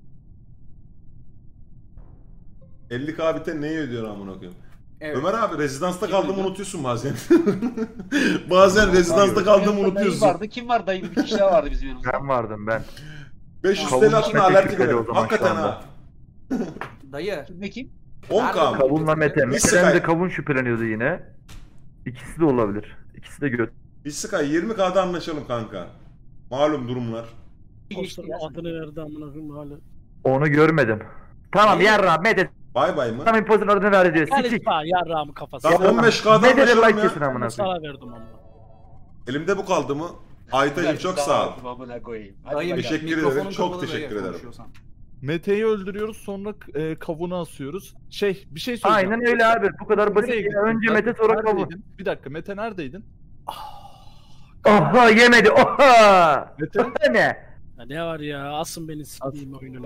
S2: 50k biten neyi ödüyor amına koyayım?
S10: Evet.
S2: Ömer abi rezidansta kaldığımı unutuyorsun bazen. Bazen rezidansta kaldığımı unutuyorsun.
S4: Dayı vardı. Kim var dayı? Bir kişi daha vardı bizim yanımızda.
S5: Ben vardım ben.
S2: 500
S5: Kavun
S2: TL atın
S5: Mete
S2: alerti
S5: şüpheli o
S2: görelim.
S5: zaman şu
S2: Hakikaten
S5: anda.
S2: ha.
S10: Dayı.
S4: Ne kim?
S2: 10k mı?
S5: Kavunla Mete.
S2: Biz
S5: Mete'den
S2: Sky.
S5: de Kavun şüpheleniyordu yine. İkisi de olabilir. İkisi de göt.
S2: Biz Sky 20k'da anlaşalım kanka. Malum durumlar.
S6: Poster'ın adını verdi amına koyayım hala.
S5: Onu görmedim. Tamam yarra Mete.
S2: Bay bay mı?
S5: Tam imposter adını ver diyor.
S6: Yani
S5: Sikik.
S6: yarrağımı kafası.
S2: Tamam 15k'da
S5: Mete de
S2: anlaşalım
S5: like
S2: ya.
S5: kesin amına koyayım.
S6: Sana verdim ama.
S2: Elimde bu kaldı mı? Ayta'cığım çok sağ ol.
S4: Amına koyayım. Hadi
S10: Dayı
S4: bakalım.
S2: Teşekkür
S10: mikrofonun
S2: ederim, çok
S10: kapalı
S2: teşekkür
S10: dayı,
S2: ederim.
S10: konuşuyorsan.
S1: Mete'yi öldürüyoruz sonra kavunu asıyoruz. Bir şey söyleyeceğim.
S5: Aynen öyle abi. Bu kadar basit.
S1: Nereye
S5: Ya. Önce
S1: gittin?
S5: Mete sonra Kavun.
S1: Neredeydin? Bir dakika Mete neredeydin?
S5: Oha yemedi. Oha.
S1: Mete?
S5: Oha ne?
S6: Ya ne var ya asın beni s**eyim oyununa.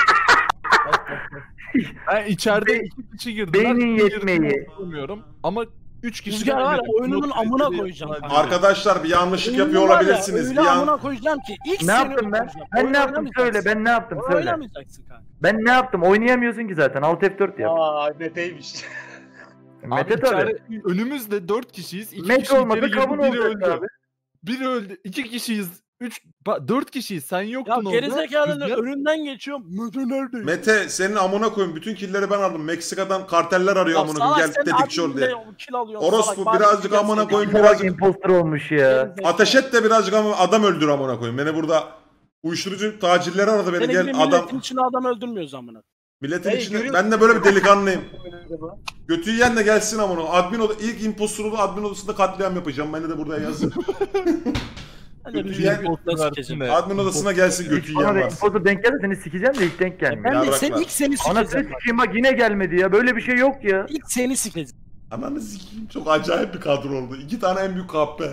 S1: Ben içeride 2 kişi girdiler.
S5: Beynin
S1: Bir
S5: yetmeyi.
S1: girdiğini hatırlamıyorum. Ama 3 kişi
S6: Rüzgar var ya,
S1: gelmedi.
S6: oyununun
S1: Yok,
S6: amına
S1: Mete'yi
S6: koyacağım
S1: yapmadı.
S6: kanka.
S2: Arkadaşlar bir yanlışlık
S6: Oyunun
S2: yapıyor
S6: var ya,
S2: olabilirsiniz.
S6: Öyle
S2: Bir
S6: amına
S2: an...
S6: koyacağım ki. İlk
S5: Ne
S6: seni
S5: yaptım ben?
S6: öldüreceğim.
S5: Ben ne yaptım
S6: Oynamayacaksın.
S5: söyle. Ben ne yaptım söyle.
S6: Oynamayacaksın kanka.
S5: Ben ne yaptım? Oynayamıyorsun ki zaten. Alt F4 yap.
S4: Aa Mete'ymiş.
S5: Mete
S1: Abi
S5: tabii.
S1: içeride önümüzde 4 kişiyiz. 2
S5: Mete
S1: kişi
S5: olmadı,
S1: içeri girdi,
S5: Kavun
S1: biri
S5: olacak
S1: öldü.
S5: abi.
S1: Biri öldü. 2 kişiyiz. 4 kişiyiz. Sen yoktun
S6: Ya
S1: orada.
S6: gerizekalının
S1: Rüzgar-
S6: önünden geçiyorum. Mete nerede?
S2: Mete senin amına koyayım. Bütün killleri ben aldım. Meksika'dan karteller arıyor
S6: Ya
S2: amına koyayım.
S6: salak,
S2: Gel
S6: sen
S2: dedikçi ol
S6: adminle
S2: diye.
S6: kill alıyorsun,
S2: Orospu
S6: salak,
S2: birazcık
S6: bari
S2: amına
S6: gelsin
S2: koyayım,
S6: ya.
S2: birazcık-
S5: Imposter olmuş ya.
S6: Gerizekalı.
S2: Ateş et de birazcık ama adam öldür amına koyayım. Beni burada uyuşturucu tacirleri aradı beni.
S6: Senin
S2: Gel
S6: gibi
S2: adam.
S6: milletin içine adam öldürmüyoruz amına.
S2: Milletin
S4: Hey,
S2: içinde.
S4: görüyorsun.
S2: Ben de böyle bir delikanlıyım. Götü yiyen de gelsin amına. Admin oda ilk impostor olduğu admin odasında katliam yapacağım. Ben de burada yazın.
S6: Ben de
S2: Kötü
S6: rüzgar
S2: yen-
S6: botla sikeceğim.
S2: Admin odasına gelsin götü
S5: Hiç bana
S2: yiyen
S5: da
S2: varsa.
S5: imposter denk geldi seni sikeceğim de hiç denk gelmiyor.
S6: Ben de
S2: Yarraklar.
S6: ilk seni
S5: Anasını
S6: sikeceğim.
S5: sikeyim bak yine gelmedi ya. Böyle bir şey yok ya.
S6: İlk seni sikeceğim.
S2: Ananı sikeyim. Çok acayip bir kadro oldu. 2 tane en büyük kahpe.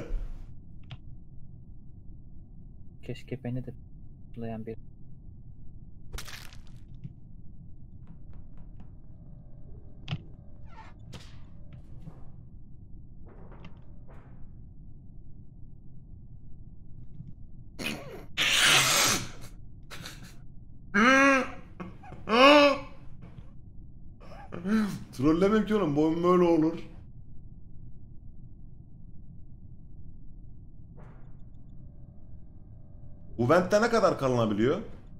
S9: Keşke beni de bulayan bir.
S2: Trollemem ki oğlum. Bu böyle olur. Bu ventte ne kadar kalınabiliyor?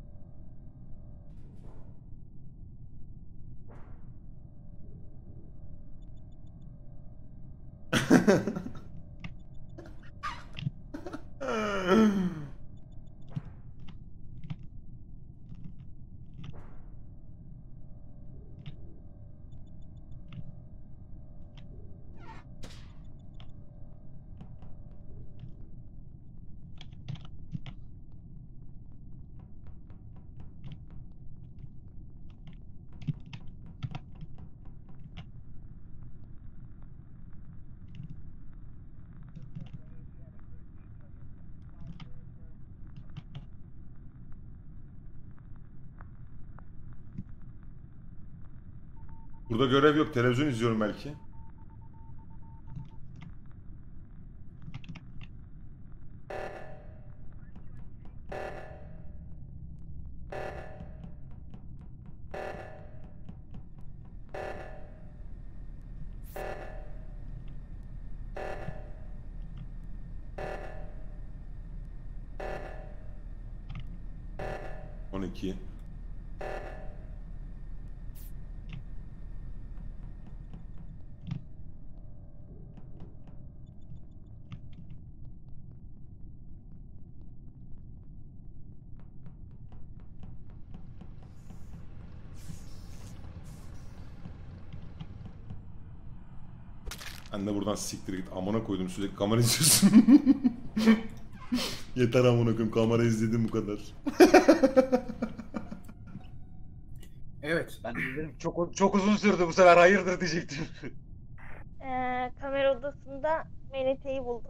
S2: Burada görev yok. Televizyon izliyorum belki. Çok iyi. Ben de buradan siktir git. Amına koydum, sürekli kamera izliyorsun. Yeter amına koyayım, kamera izledim bu kadar.
S10: Evet.
S4: Ben de dedim çok uzun sürdü bu sefer, hayırdır diyecektim.
S7: Kamera odasında MNT'yi buldum.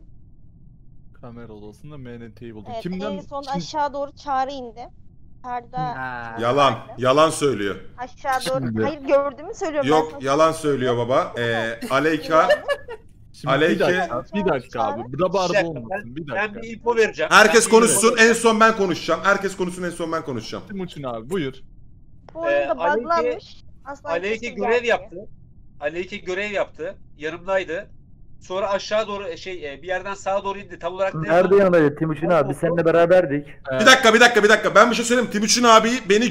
S1: Kamera odasında MNT'yi buldum.
S7: Evet,
S1: Kimden?
S7: en son aşağı doğru Çağrı indi. Çağrı'da
S2: Yalan. Yalan söylüyor.
S7: aşağı doğru.
S1: Şimdi.
S7: Hayır, gördüğümü söylüyorum.
S2: Yok,
S7: ben
S2: yalan söylüyor baba. Aleyka.
S1: Şimdi
S2: Aleyke.
S1: bir dakika abi.
S4: Bir
S1: Rabarba
S4: dakika,
S1: olmasın. Bir
S4: Ben
S1: dakika.
S4: bir info vereceğim.
S2: Herkes
S4: Ben bir info
S2: konuşsun,
S4: vereceğim.
S2: en son ben konuşacağım. Herkes konuşsun, en son ben konuşacağım.
S1: Timuçin abi buyur.
S7: Bu oyunda
S4: Aleyke-
S7: buglanmış. Asla
S4: Aleyke
S7: imposter
S4: görev
S7: gelmiyor.
S4: yaptı. Aleyke görev yaptı. Yanımdaydı. Sonra aşağı doğru bir yerden sağa doğru indi. Tam olarak
S5: Nerede yanındaydı Timuçin abi? Biz seninle beraberdik.
S2: Bir dakika. Ben bir şey söyleyeyim. Timuçin abi beni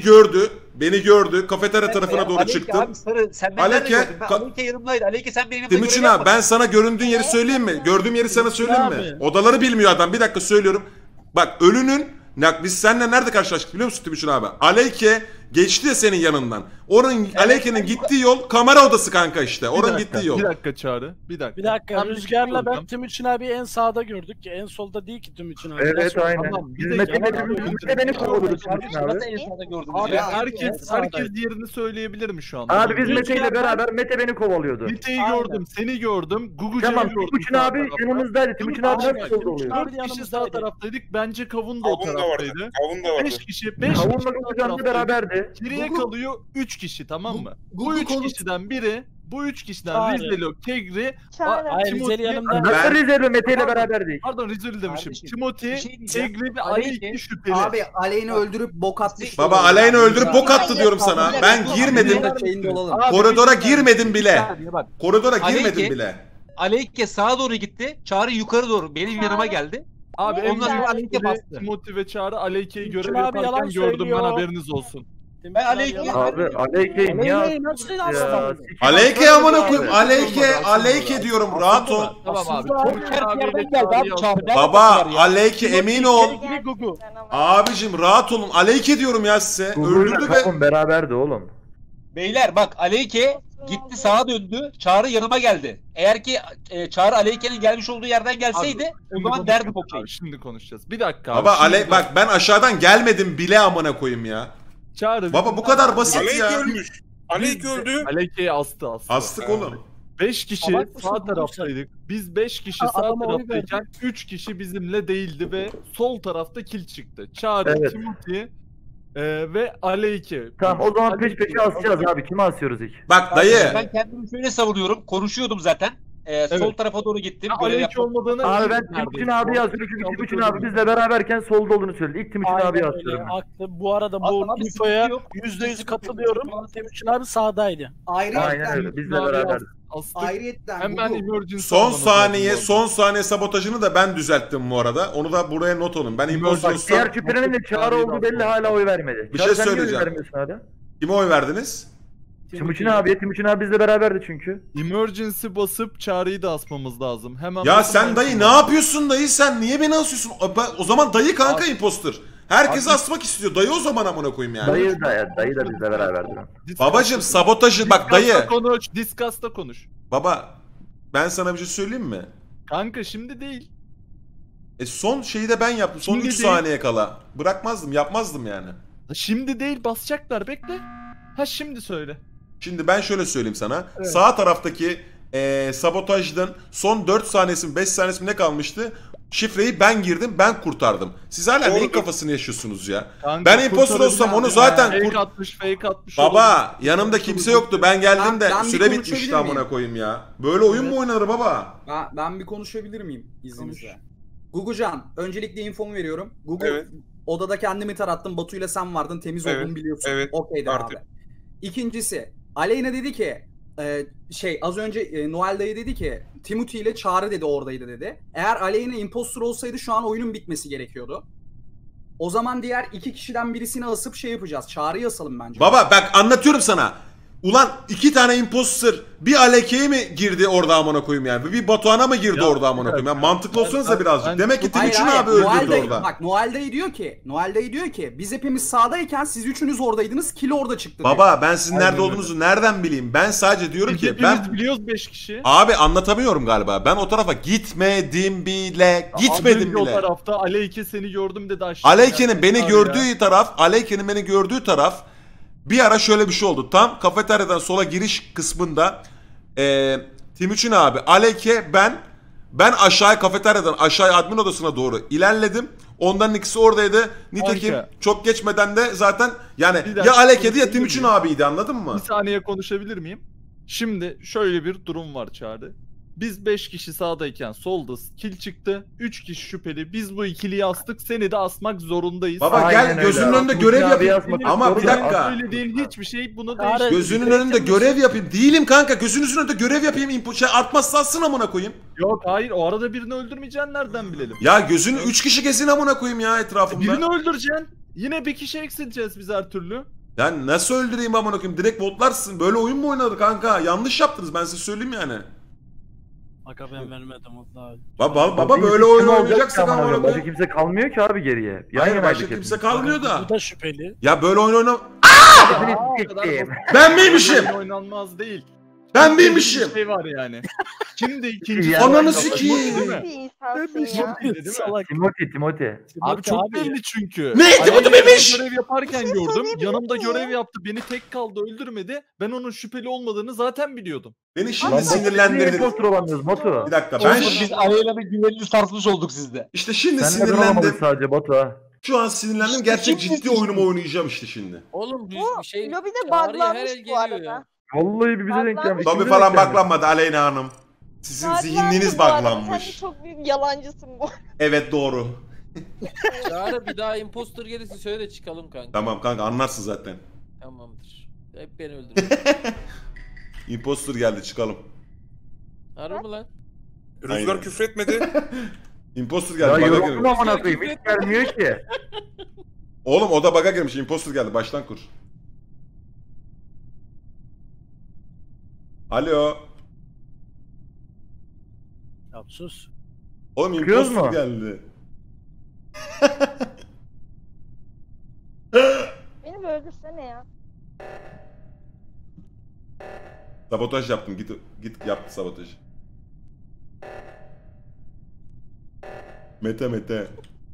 S2: gördü. Kafeterya tarafına doğru çıktım.
S4: Abi sarı, sen beni
S2: Aleyke-
S4: nerede gördün? Ben Aleyke yanımdaydı. Aleyke sen benim yanımda
S2: Timuçin
S4: görev
S2: abi ben sana göründüğün yeri söyleyeyim mi? Gördüğüm yeri sana söyleyeyim mi?
S6: Abi.
S2: Odaları bilmiyor adam. Bir dakika söylüyorum. Bak ölünün, biz seninle nerede karşılaştık biliyor musun Timuçin abi? Aleyke geçti ya senin yanından. Aleyke'nin gittiği yol kamera odası kanka işte. Onun gittiği yol.
S1: Bir dakika Çağrı. Bir dakika.
S6: Bir dakika,
S1: Ben
S6: Rüzgar'la ben
S1: soracağım.
S6: Timuçin abi en sağda gördük. En solda değil ki Timuçin abi.
S5: Evet
S6: Nasıl-
S5: aynen.
S1: Tamam, bir
S5: Biz
S1: de
S5: Mete
S1: yalan-
S5: beni kovalıyordu Timuçin abi.
S4: Nasıl en sağda gördünüz
S1: Abi
S4: ya?
S1: herkes yerini söyleyebilir mi şu anda?
S5: Abi biz
S6: Rüzgar-
S5: Mete ile beraber Mete beni kovalıyordu.
S1: Mete'yi
S6: Aynen.
S1: gördüm, seni gördüm, Gugucan'ı
S5: Tamam
S1: gördüm.
S5: Timuçin
S1: sağ
S5: abi
S1: tarafta.
S5: yanımızdaydı. Timuçin abi
S1: Aynen.
S5: nasıl solda
S6: Timuçin
S5: oluyor?
S6: abi
S1: 4 kişi sağ
S6: yanımızdaydı.
S1: taraftaydık. Bence Kavun da o
S8: Kavun da vardı.
S1: taraftaydı.
S8: Kavun da vardı.
S1: 5 kişi, 5 kişi
S5: Kavun'la
S1: sağ
S5: Gugucan da
S1: taraftaydı.
S5: beraberdi.
S1: Geriye
S10: Gugu-
S1: kalıyor 3 kişi, tamam mı? Bu
S10: Gugu
S1: 3 kişiden biri, bu 3 kişiden
S6: Çağrı.
S1: Rizeli, Kegri,
S7: Çağrı.
S6: Hayır,
S1: Timothy-
S6: Rizeli yanımda.
S5: Nasıl Rizeli Mete ile beraberdik?
S1: Pardon Rizeli demişim.
S4: Kardeşim,
S1: Timothy,
S4: bir şey diyeceğim.
S1: Kegri ve
S4: Aleyke-
S1: Aleyke şüpheli.
S10: Abi Aleyna öldürüp bok atmış.
S2: Baba Aleyna öldürüp bok attı diyorum sana. Ben girmedim.
S10: Şeyinde olalım.
S1: Abi,
S2: Koridora
S1: bir saniye.
S2: girmedim bile.
S4: Abi bak,
S2: Koridora
S4: Aleyke-
S2: girmedim bile.
S4: Aleyke sağa doğru gitti. Çağrı yukarı doğru benim yanıma geldi.
S1: Abi
S7: Ne
S1: en
S7: güzel.
S1: son
S4: Aleyke bastı.
S1: Timothy ve Çağrı Aleyke'yi
S6: Timothy
S1: görev
S6: abi
S1: yaparken
S6: yalan
S1: gördüm ben,
S6: söylüyor.
S1: haberiniz olsun.
S6: Timuçin abi
S4: Aleyke-
S6: yalan-
S5: Abi Aleyke'yi niye
S6: Aleyke'yi nasıl
S5: ya?
S6: yansıtamadın?
S2: Aleyke amına koyayım.
S5: Abi.
S2: Aleyke diyorum. Rahat ol.
S1: Tamam abi.
S6: Aslında abi,
S1: Timothy
S3: Her
S1: abiyle
S3: yerden geldi
S1: Çağrı'yı
S3: abi Çağrı.
S1: yazdım.
S2: Baba Aleyke emin ol.
S6: Kegri Gugu.
S7: Gerçekten ama.
S2: Abicim rahat olun. Aleyke diyorum ya size.
S5: Gugu'yla
S2: Öldürdü ve
S5: Kavun beraberdi oğlum.
S4: Beyler bak Aleyke gitti sağa döndü. Çağrı yanıma geldi. Eğer ki Çağrı Aleyke'nin gelmiş olduğu yerden gelseydi o
S1: Şimdi
S4: zaman derdi
S1: konuşacağız
S4: okey.
S1: abi, şimdi konuşacağız. Bir dakika abi.
S2: Baba
S1: şimdi
S2: bak ben aşağıdan gelmedim bile amına koyayım ya.
S1: Çağrı.
S2: Baba bu kadar basit
S8: Aleyke
S2: ya.
S8: ölmüş. Aleyke öldü.
S1: Aleyke'yi astı.
S2: Astık oğlum.
S1: 5 kişi
S6: Salak mısın
S1: sağ
S6: oğlum
S1: taraftaydık. Biz 5 kişi
S6: Ha,
S1: sağ
S6: adama oy
S1: taraftayken 3 kişi bizimle değildi ve sol tarafta kill çıktı. Çağrı,
S5: Evet.
S1: Timothy ve Aleyke.
S5: Tamam o zaman peş
S1: Aleyke-
S5: peşe asacağız abi. Kimi asıyoruz ilk?
S2: Bak dayı.
S4: Ben kendimi şöyle savunuyorum. Konuşuyordum zaten. Sol tarafa doğru gittim.
S1: Ben
S4: Görev
S1: Aleyke
S4: yaptım.
S1: olmadığını
S5: Abi ben
S1: emin
S5: Timuçin
S1: neredeyim.
S5: abi yazıyorum çünkü Timuçin abi bizle beraberken solda olduğunu söyledi. İlk Timuçin
S6: Aynen
S5: abi
S6: öyle,
S5: yazıyorum.
S6: haklı. Bu arada bu
S4: Abi,
S6: infoya
S4: sıkıntı yok.
S6: %100 katılıyorum. Timuçin abi sağdaydı.
S5: Aynen öyle bizle
S1: Abi
S5: beraberdik.
S1: astık.
S10: Ayrıyetten
S1: Hemen
S10: Gugu-
S1: emergency
S2: Son
S1: almamız
S2: saniye,
S1: lazım.
S2: son saniye sabotajını da ben düzelttim bu arada. Onu da buraya not alın. Ben
S5: Bak
S2: impostorsam
S5: diğer şüphelerin de Çağrı olduğu belli hala oy vermedi.
S2: Bir
S5: Çağrı,
S2: şey
S5: sen niye oy
S2: söyleyeceğim.
S5: vermiyorsun abi?
S2: kime oy verdiniz?
S5: Timuçin abiye. Timuçin abi bizle beraberdi çünkü.
S1: Emergency basıp Çağrı'yı da asmamız lazım. Hemen
S2: Ya
S1: basın
S2: sen
S1: ben
S2: dayı
S1: şimdi-
S2: ne yapıyorsun dayı sen? Niye beni asıyorsun? O zaman dayı kanka
S1: Abi-
S2: imposter. Herkes
S1: Abi-
S2: asmak istiyor. Dayı o zaman amına koyayım yani.
S5: Dayı da bizle beraberdi.
S2: Babacım sabotajı bak dayı.
S1: Discuss'ta konuş, Discuss'ta konuş.
S2: Baba ben sana bir şey söyleyeyim mi?
S1: Kanka şimdi değil.
S2: Son şeyi de ben yaptım. Son
S1: Şimdi
S2: 3
S1: değil.
S2: saniye kala. Bırakmazdım, yapmazdım yani.
S1: Şimdi değil, basacaklar, bekle. Ha şimdi söyle.
S2: Şimdi ben şöyle söyleyeyim sana.
S1: Evet.
S2: Sağ taraftaki sabotajdan son 4 saniyesi mi 5 saniyesi mi ne kalmıştı? Şifreyi ben girdim, ben kurtardım. Siz hala neyin
S8: Doğrudur.
S2: kafasını yaşıyorsunuz ya?
S1: Kanka,
S2: Ben impostor olsam onu zaten
S1: fake atmış, fake atmış.
S2: Baba yanımda kimse yoktu. Ben geldim de
S10: Ben bir
S2: süre
S10: konuşabilir
S2: bitmişti amına
S10: miyim?
S2: koyayım ya. Böyle oyun mu oynanır baba?
S10: Ben bir konuşabilir miyim izninizle? Gugucan, öncelikle infomu veriyorum. Gugu,
S8: Evet.
S10: odada kendimi tarattım. Batu'yla sen vardın. Temiz
S8: Evet,
S10: olduğunu biliyorsun.
S8: evet,
S10: Okeydir
S8: artık.
S10: abi. İkincisi, Aleyna dedi ki az önce Noel dayı dedi ki Timothy ile Çağrı dedi oradaydı dedi. Eğer Aleyna impostor olsaydı şu an oyunun bitmesi gerekiyordu. O zaman diğer 2 kişiden birisini asıp şey yapacağız. Çağrı'yı asalım bence.
S2: Baba bak anlatıyorum sana. Ulan 2 tane imposter bir Aleke'ye mi girdi orada amına koyayım yani? Bir Batuhan'a mı girdi
S1: Ya,
S2: orada amına koyayım? Yani mantıklı olsanıza birazcık. Demek ki
S10: Hayır,
S2: Timuçin
S10: hayır.
S2: abi öldürdü
S10: Noel Day-
S2: orada.
S10: Bak Noel Day diyor ki biz hepimiz sağdayken siz üçünüz oradaydınız. Kill orada çıktı diyor.
S2: Baba ben sizin
S1: Aynen
S2: nerede
S1: öyle.
S2: olduğunuzu nereden bileyim? Ben sadece diyorum
S1: Biz
S2: ki
S1: hepimiz
S2: ben
S1: biliyoruz 5 kişi.
S2: abi anlatamıyorum galiba. Ben o tarafa gitmedim bile.
S1: Az
S2: Gitmedim
S1: önce o
S2: bile.
S1: tarafta Aleyke seni gördüm dedi aşağı.
S2: Aleyke'nin beni
S1: Ya.
S2: gördüğü taraf bir ara şöyle bir şey oldu. Tam kafeteryadan sola giriş kısmında Timuçin abi, Aleyke, ben kafeteryadan aşağıya admin odasına doğru ilerledim. Onların ikisi oradaydı. Nitekim
S1: Kanka.
S2: çok geçmeden de zaten yani
S1: Bir dakika,
S2: ya Aleyke'di ya
S1: konuşabilir
S2: Timuçin
S1: miyim?
S2: abiydi, anladın mı?
S1: Bir saniye konuşabilir miyim? Şimdi şöyle bir durum var Çağrı. Biz 5 kişi sağdayken solda kill çıktı. 3 kişi şüpheli. Biz bu ikiliyi astık. Seni de asmak zorundayız.
S2: Baba
S5: Aynen
S2: gel
S5: öyle.
S2: gözünün önünde
S5: Timuçin
S2: görev
S5: abi
S2: yapayım.
S5: yazmak
S2: Ama bir
S5: zorunda.
S2: dakika.
S1: Öyle değil hiçbir şey bunu
S6: Çağrı-
S1: değiştirmiyor.
S2: Gözünün önünde görev yapayım. Değilim kanka. Gözünüzün önünde görev yapayım. Artmazsa atsın amına koyayım.
S1: Yok hayır o arada birini öldürmeyeceksin nereden bilelim?
S2: Ya gözünü 3 kişi gezin amına koyayım ya etrafımda.
S1: Birini öldüreceksin. Yine bir kişi eksileceğiz biz her türlü.
S2: Ya nasıl öldüreyim amına koyayım? Direkt votlarsın. Böyle oyun mu oynadı kanka? Yanlış yaptınız ben size söyleyeyim yani.
S6: Aga ben vermedim vallahi.
S2: Baba böyle oyun
S5: Kim olacak
S2: oynayacaksak
S5: ki amına
S2: amına
S5: koyayım? Başka
S2: koyayım.
S5: kimse kalmıyor ki abi geriye. Yan
S2: Hayır
S5: yanaydık
S2: başka
S5: hepimiz.
S2: kimse kalmıyor da.
S6: Bu da şüpheli.
S2: Ya böyle oyun oyna...
S5: Hepiniz
S1: O kadar
S5: sikeyim.
S2: Ben miymişim?
S1: Oyun oynanmaz değil.
S2: Ben
S1: Bir
S2: miymişim?
S1: şey var yani. Kimdi ikinci?
S5: Ya,
S2: Ananı
S5: Timothy
S2: sikeyim.
S1: Değil
S7: Nasıl
S1: mi?
S7: bir insansın ya?
S1: Değil mi?
S6: Salak.
S5: Timothy.
S1: Abi çok belli çünkü.
S2: Ne?
S1: Aleyna
S2: Timothy miymiş?
S1: Görev yaparken
S7: Bir şey
S1: gördüm.
S7: söyleyeyim mi?
S1: Yanımda görev yaptı. Beni tek kaldı öldürmedi. Ben onun şüpheli olmadığını zaten biliyordum.
S2: Beni şimdi
S5: Lan
S2: sinirlendirdin.
S5: impostor olamıyoruz Batu.
S2: Bir dakika
S4: Ben
S2: ben
S4: biz Aleyna'nın güvenini sarsmış olduk sizde.
S2: işte şimdi
S5: Sen de ben olamadık
S2: sinirlendim.
S5: sadece Batu ha.
S2: Şu an sinirlendim. Gerçek ciddi oyunumu oynayacağım işte şimdi.
S3: Oğlum
S7: Bu
S3: bir şey
S7: lobide
S3: Çağrı'ya her
S7: buglanmış
S3: el
S7: bu
S3: geliyor
S7: arada.
S3: ya.
S5: Vallahi bir bize denk gelmiş.
S2: Lobi
S5: ikimize
S2: falan
S5: denk gelmiş.
S2: baklanmadı Aleyna Hanım. Sizin zihniniz
S7: bu arada. Sen de
S2: baklanmış.
S7: çok büyük yalancısın bu.
S2: Evet doğru.
S3: Çağrı bir daha imposter gelirse söyle de çıkalım kanka.
S2: Tamam kanka anlarsın zaten.
S3: Tamamdır. Hep beni öldürün.
S2: Imposter geldi çıkalım.
S3: Harbi mi lan?
S8: Rüzgar
S2: Aynen.
S8: küfretmedi.
S2: Imposter
S5: Ya
S2: geldi bug'a
S5: yoruldum
S2: girmiş.
S5: amına koyayım. Hiç gelmiyor ki.
S2: Oğlum o da bug'a girmiş. Imposter geldi baştan kur. Alo.
S6: Ya sus.
S2: Oğlum
S5: Çıkıyoruz
S2: imposter
S5: mu?
S2: geldi.
S7: Beni bir öldürsene ya.
S2: Sabotaj yaptım. Git yaptı sabotajı. Mete.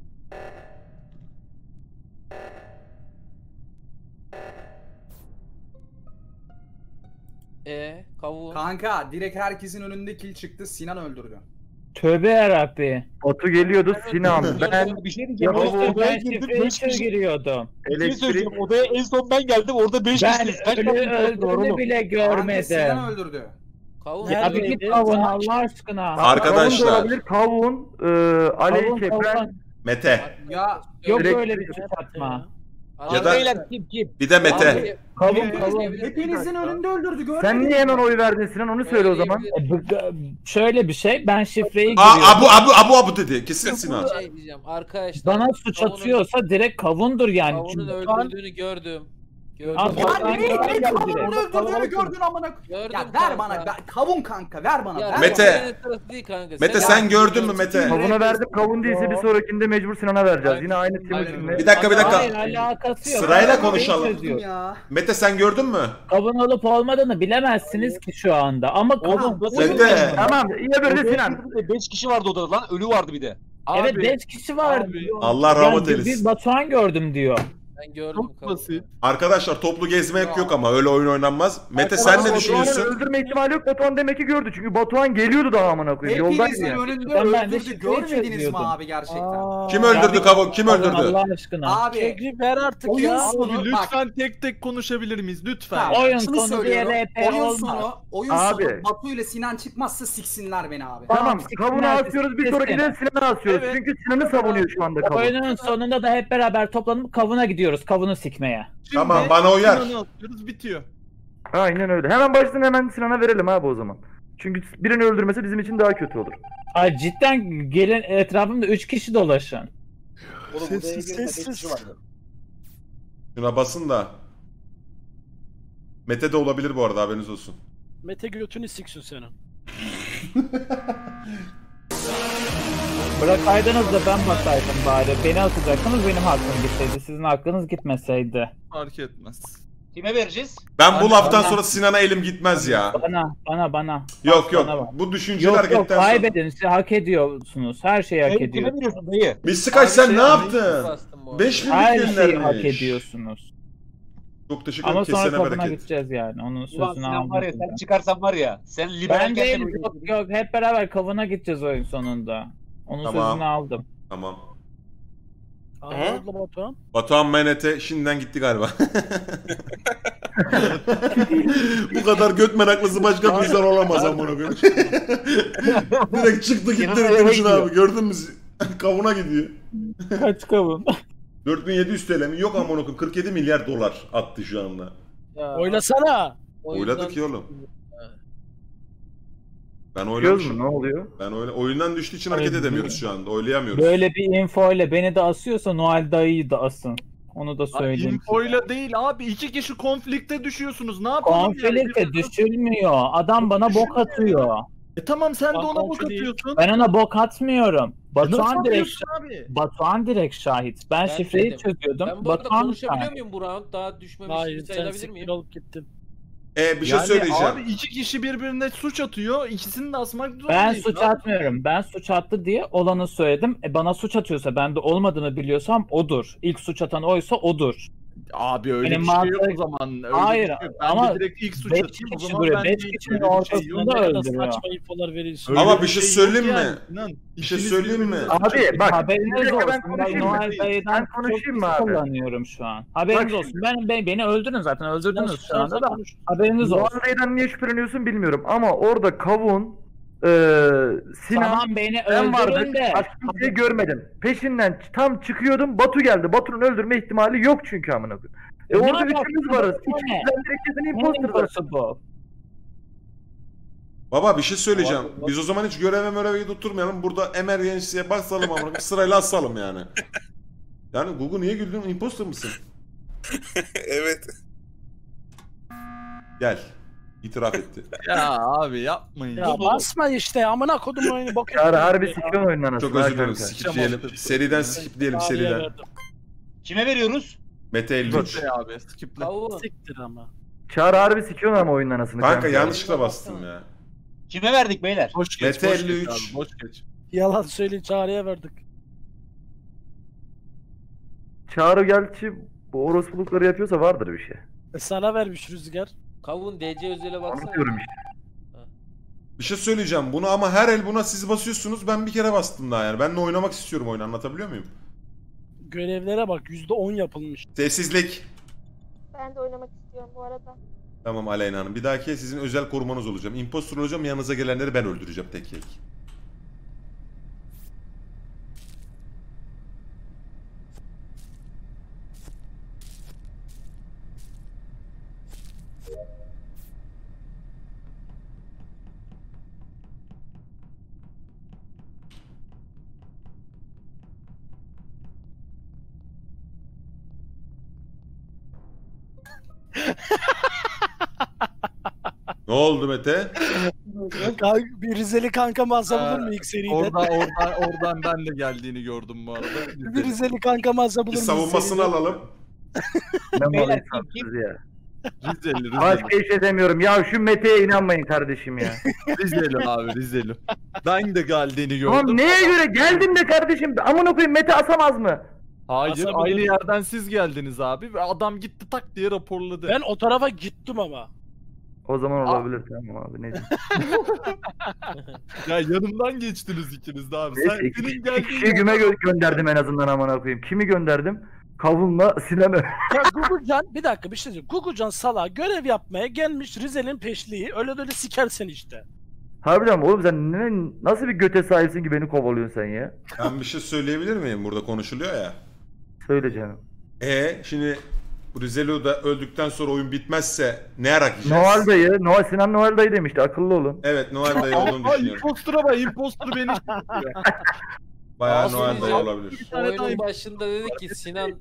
S3: Kavun.
S10: Kanka direkt herkesin önünde kill çıktı. Sinan öldürdü.
S9: Tövbe yarabbi.
S5: Batu geliyordu Sinan. Ben
S4: Bir şey diyeceğim.
S5: Ya,
S9: İşte ben
S4: Odaya girdim,
S9: şifre
S4: beş
S9: için
S4: kişi-
S9: giriyordum.
S4: Bir şey
S5: elektrik
S4: söyleyeceğim. Odaya en son ben geldim. Orada 5
S9: Ben
S4: kişiyiz. Kaç
S9: ölü
S4: kişi var
S9: öldüğünü
S4: oğlum?
S9: bile
S10: Kanka
S9: görmedim.
S10: Sinan öldürdü.
S3: Kavun.
S9: Ya bir
S6: Neredeydi?
S9: git kavun Allah aşkına.
S2: Arkadaşlar.
S5: Kavun da olabilir. Kavun, Aleyke,
S9: Kavun,
S5: ben.
S9: kavun.
S2: Mete.
S10: Ya
S9: Yok
S5: Direkt-
S9: öyle bir şey atma.
S2: Ya da-
S4: Beyler kim?
S2: Bir de Mete.
S9: Kavun kavun.
S10: hepinizin önünde öldürdü görmedin
S5: Sen niye hemen oy verdin Sinan onu söyle o zaman.
S9: Şöyle bir şey ben şifreyi
S2: Aa
S9: giriyorum.
S2: abu dedi. Kesin Sinan.
S3: Şey diyeceğim arkadaşlar.
S9: Bana suç atıyorsa direkt kavundur yani.
S3: Kavun'un
S9: Çünkü
S3: öldürdüğünü gördüm. Gördüm.
S9: Abi,
S10: Ya
S9: Ben
S10: ne
S9: geldim
S10: kavun
S9: direkt.
S10: öldürdüğünü gördün amına.
S3: Gördüm
S10: Ya ver
S3: kanka.
S10: bana. Kavun kanka ver bana.
S3: Ya,
S10: ver
S2: Mete.
S10: bana.
S3: senin sırası değil kanka.
S2: Mete sen gördün mü Mete?
S5: Kavuna verdim. Kavun değilse bir sonrakinde mecbur Sinan'a vereceğiz. Yine aynı Timuçin'le.
S2: Bir dakika.
S9: Hayır alakası yok.
S2: Sırayla
S9: Ben
S2: konuşalım.
S9: çözüyorum.
S10: Ya.
S2: Mete sen gördün mü?
S9: Kavun olup olmadığını bilemezsiniz ki şu anda. Ama kavun.
S2: Mete.
S5: Tamam ya böyle Sinan.
S4: 5 kişi vardı odada lan. Ölü vardı bir de.
S9: Evet
S1: Abi,
S9: 5 kişi var.
S1: abi,
S9: diyor.
S2: Allah rahmet
S9: Yani
S2: eylesin.
S9: Bir Batuhan gördüm diyor.
S3: Ben gördüm
S1: Çok
S3: Kavun'u.
S1: basit.
S2: Arkadaşlar toplu gezmek yok ama öyle oyun oynanmaz. Mete sen ne
S5: Batuhan'ı
S2: düşünüyorsun?
S5: öldürme ihtimali yok. Batuhan demek ki gördü. Çünkü Batuhan geliyordu daha amına koyayım. Yoldaydı
S10: Hepinizin
S5: yani.
S10: önünde
S9: Ben de
S10: öldürdü.
S9: şifreyi
S10: Görmediniz mi
S9: çözüyordum.
S10: abi gerçekten?
S2: Kim öldürdü Kavun? Kim
S9: Kavun
S2: öldürdü?
S9: Allah aşkına.
S10: Abi
S6: Çekri ver artık
S10: oyun
S6: ya.
S10: sonu
S1: Abi
S10: bak.
S1: lütfen tek tek konuşabilir miyiz? Lütfen.
S10: Tamam,
S9: Oyun
S10: şunu
S9: sonu
S10: söylüyorum.
S9: bir RP
S10: Oyun
S9: olmaz.
S10: oyun
S5: Abi.
S10: sonu Batu ile Sinan çıkmazsa siksinler beni abi.
S5: Tamam.
S9: siksinler,
S5: Kavunu asıyoruz. Bir sonraki de Sinan'ı asıyoruz.
S1: Evet.
S5: Çünkü Sinan'ı savunuyor şu anda Kavun.
S9: Oyunun sonunda da hep beraber toplanıp kavuna gidiyoruz. Kavunu sikmeye.
S1: Şimdi
S2: Tamam, bana uyar.
S1: Sinan'ı atıyoruz bitiyor.
S5: Aynen öyle. Hemen baştan hemen Sinan'a verelim abi o zaman. Çünkü birini öldürmesi bizim için daha kötü olur.
S9: Ay cidden gelin etrafımda 3 kişi dolaşın.
S4: Oğlum
S6: Sessiz,
S4: odaya girme,
S6: sessiz.
S4: bekçi vardı.
S2: Şuna basın da. Mete de olabilir bu arada, haberiniz olsun.
S6: Mete götünü siksin senin.
S9: Bırakaydınız da ben basaydım bari. Beni atacaktınız, benim hakkım gitseydi. Sizin hakkınız gitmeseydi.
S1: Fark etmez.
S4: Kime vereceğiz?
S2: Ben bu laftan
S9: bana-
S2: sonra Sinan'a elim gitmez ya.
S9: Bana.
S2: Yok
S9: Bana
S2: yok.
S9: bak.
S2: Bu düşünceli
S9: Yok
S2: hareketten sonra.
S9: kaybedin. Siz hak ediyorsunuz. Her şeyi hak
S4: Dayı kime
S9: ediyorsunuz.
S4: veriyorsun dayı?
S2: Mistikay sen
S3: Abi
S2: ne
S3: şey,
S2: yaptın?
S3: bastım bu arada.
S2: 5 bin
S9: Her şeyi
S2: göndermiş.
S9: hak ediyorsunuz.
S2: Çok teşekkür
S9: Ama
S2: ederim.
S9: sonra
S2: Kesene
S9: kabına
S2: bereket.
S9: gideceğiz yani. Onun
S4: Ulan
S9: sözünü
S4: Sinan var ya,
S9: almadım.
S4: sen çıkarsan var ya. Sen liberal
S9: Ben değil.
S4: kendin
S9: Yok hep beraber kabına gideceğiz oyun sonunda. Onun
S2: Tamam.
S9: sözünü aldım.
S2: Tamam.
S6: Anadolu Batuhan.
S2: Batuhan Menete şimdiden gitti galiba. Bu kadar göt meraklısı başka bir insan olamaz amına koyayım. Direkt çıktı gitti
S4: Yanına eve
S2: Gülşin
S4: gidiyor.
S2: abi, gördün mü? Kavuna gidiyor.
S9: Kaç kavun?
S2: 4700 TL mi? Yok amına koyayım, 47 milyar dolar attı şu anda.
S3: Ya,
S6: Oylasana.
S2: Oyladık ya oğlum. Ben
S5: Çıkıyoruz mu?
S2: oylamışım.
S5: Ne oluyor?
S2: Ben oyundan düştüğü için hareket edemiyoruz şu anda. Oylayamıyoruz.
S9: Böyle bir info ile beni de asıyorsa Noel dayıyı da asın. Onu da söyleyeyim.
S1: Infoyla değil abi. 2 kişi konflikte düşüyorsunuz. Ne yapalım
S9: Konflikte düşülmüyor. Adam bana bok atıyor.
S1: Tamam sen de
S6: Lan
S1: ona bok
S6: konfi değil.
S1: atıyorsun.
S9: Ben ona bok atmıyorum.
S1: Nasıl
S9: Batuhan direkt
S1: atıyorsun abi?
S9: Batuhan direkt şahit. Ben
S3: Ben
S9: şifreyi
S3: dedim.
S9: çözüyordum.
S3: Ben bu arada
S9: Batuhan
S3: konuşabiliyor
S9: şahit.
S3: muyum bu round? Daha düşmemiş
S6: Hayır
S3: gibi
S6: sen
S3: sayılabilir
S6: siktir
S3: miyim?
S6: olup gittin.
S2: Bir şey söyleyeceğim.
S1: Abi 2 kişi birbirine suç atıyor. İkisini de asmak zorundayız.
S9: Ben suç
S1: abi.
S9: atmıyorum. Ben suç attı diye olanı söyledim. Bana suç atıyorsa, ben de olmadığını biliyorsam odur. İlk suç atan oysa odur.
S1: Abi öyle
S9: Benim
S1: bir şey yok
S9: mantık-
S1: o zaman. Öyle
S9: Hayır,
S1: bir şey yok. Ben
S9: ama
S1: de direkt ilk suç
S9: 5
S1: atayım. O
S9: kişi
S1: zaman
S9: duruyor.
S1: ben
S9: 5
S1: de
S9: kişinin
S1: öyle bir şey yok.
S9: ortasında
S6: Ne kadar
S9: öldürüyor.
S6: saçma infolar veriyorsun.
S2: Ama
S1: Öyle
S2: bir şey
S1: yok
S2: söyleyeyim
S1: yani.
S2: mi?
S1: İnan,
S2: Bir şey
S1: ikiniz
S2: söyleyeyim mi?
S1: birbirinize
S5: Abi
S1: suç
S5: bak.
S9: Haberiniz
S5: bir dakika
S9: olsun.
S5: ben
S9: Ben
S5: konuşayım mı?
S9: Noel dayıdan
S5: Ben konuşayım mı
S9: çok
S5: abi?
S9: kullanıyorum şu an. Haberiniz
S5: Bak
S9: olsun. Beni öldürün zaten. Öldürdünüz şu anda da.
S6: Konuş.
S9: Haberiniz olsun.
S5: Noel niye şüpheleniyorsun bilmiyorum ama orada Kavun, Sinan,
S9: Tamam beni
S5: ben vardık.
S9: öldürün de.
S5: Başka kimseyi görmedim. Peşinden tam çıkıyordum. Batu geldi. Batu'nun öldürme ihtimali yok çünkü amına koyayım.
S9: Ne
S5: Orada
S9: yapalım?
S5: üçümüz varız.
S9: Bu ne?
S5: İkimizden biri kesin
S9: Neyin
S5: imposter var.
S9: infosu bu?
S2: Baba bir şey söyleyeceğim.
S3: Var-
S2: Biz o zaman hiç göreve tutturmayalım. Burada emergency'ye basalım ama sırayla asalım yani. Yani Google niye güldün? Imposter mısın?
S8: Evet.
S2: Gel. İtiraf etti.
S1: Ya abi yapmayın.
S6: Ya basma işte amına kodum oyunu bok
S5: Çağrı
S6: ettin
S5: harbi
S6: ya.
S5: sikiyorsun oyunun anasını.
S2: Çok özür
S5: ha
S2: dilerim.
S5: kanka.
S2: Skipleyelim. Seriden skipleyelim
S6: Çağrı'ya
S2: seriden.
S6: verdim.
S4: Kime veriyoruz?
S2: Mete 53.
S1: Mete abi skiple.
S3: Kavun.
S6: Siktir ama.
S5: Çağrı harbi sikiyorsun ama oyunun anasını.
S2: Kanka yanlışlıkla bastım ya.
S4: Kime verdik beyler?
S1: Boş geç.
S2: Mete
S1: Boş geç
S2: 53.
S1: abi, boş geç.
S6: Yalan söyle Çağrı'ya verdik.
S5: Çağrı gerçi bu orospulukları yapıyorsa vardır bir şey.
S6: Sana vermiş Rüzgar.
S3: Kavun DC özele baksana.
S5: Onu diyorum işte.
S2: Bir şey söyleyeceğim. Bunu ama her el buna siz basıyorsunuz. Ben bir kere bastım daha yani. Ben de oynamak istiyorum oyunu. Anlatabiliyor muyum?
S6: Görevlere bak %10 yapılmış.
S2: Sessizlik.
S7: Ben de oynamak istiyorum bu arada.
S2: Tamam Aleyna Hanım. Bir dahaki sizin özel korumanız olacağım. Impostor olacağım. Yanınıza gelenleri ben öldüreceğim tek tek. Ne oldu Mete?
S6: Bir Rizeli kanka masa bulur mu ilk seride?
S1: Oradan ben de geldiğini gördüm bu arada.
S6: Bir Rizeli kanka masa bulur
S2: Bir
S6: mu ilk
S2: savunmasını
S6: seride?
S2: alalım.
S5: Ben
S4: Beyler,
S5: vallahi
S4: kim-
S5: sansız ya.
S1: Rizeli.
S5: Başka iş edemiyorum. Ya şu Mete'ye inanmayın kardeşim ya.
S1: Rizeli abi Rizeli. Ben de geldiğini gördüm.
S5: Tamam neye göre geldin de kardeşim? Amına koyayım Mete asamaz mı?
S1: Hayır
S6: Asabilirim.
S1: aynı yerden siz geldiniz abi ve adam gitti tak diye raporladı.
S6: Ben o tarafa gittim ama.
S5: O zaman olabilir tamam abi ne diyeyim.
S1: Ya yanımdan geçtiniz ikiniz de abi.
S5: Neyse
S1: Sen
S5: iki
S1: senin geldiğin
S5: kişiyi güme gönderdim en azından amına koyayım. Kimi gönderdim? Kavun'la Sinan'ı.
S6: Ya Gugucan bir dakika bir şey diyeceğim. Gugucan sala görev yapmaya gelmiş Rizel'in peşliği. Öyle böyle sikersen işte.
S5: Harbiden mi oğlum sen nasıl bir göte sahipsin ki beni kovalıyorsun sen ya?
S2: Ben bir şey söyleyebilir miyim? Burada konuşuluyor ya.
S5: Söyle canım.
S2: Şimdi Rizelo da öldükten sonra oyun bitmezse ne ara gideceğiz?
S5: Noel dayı, Sinan Noel dayı demişti akıllı olun.
S2: Evet Noel dayı olduğunu
S1: Aa,
S2: düşünüyorum.
S1: impostor'a bak impostor beni
S2: Bayağı
S3: Aslında
S2: Noel dayı
S3: ya-
S2: olabilir.
S3: Oyunun başında dedik ki Sinan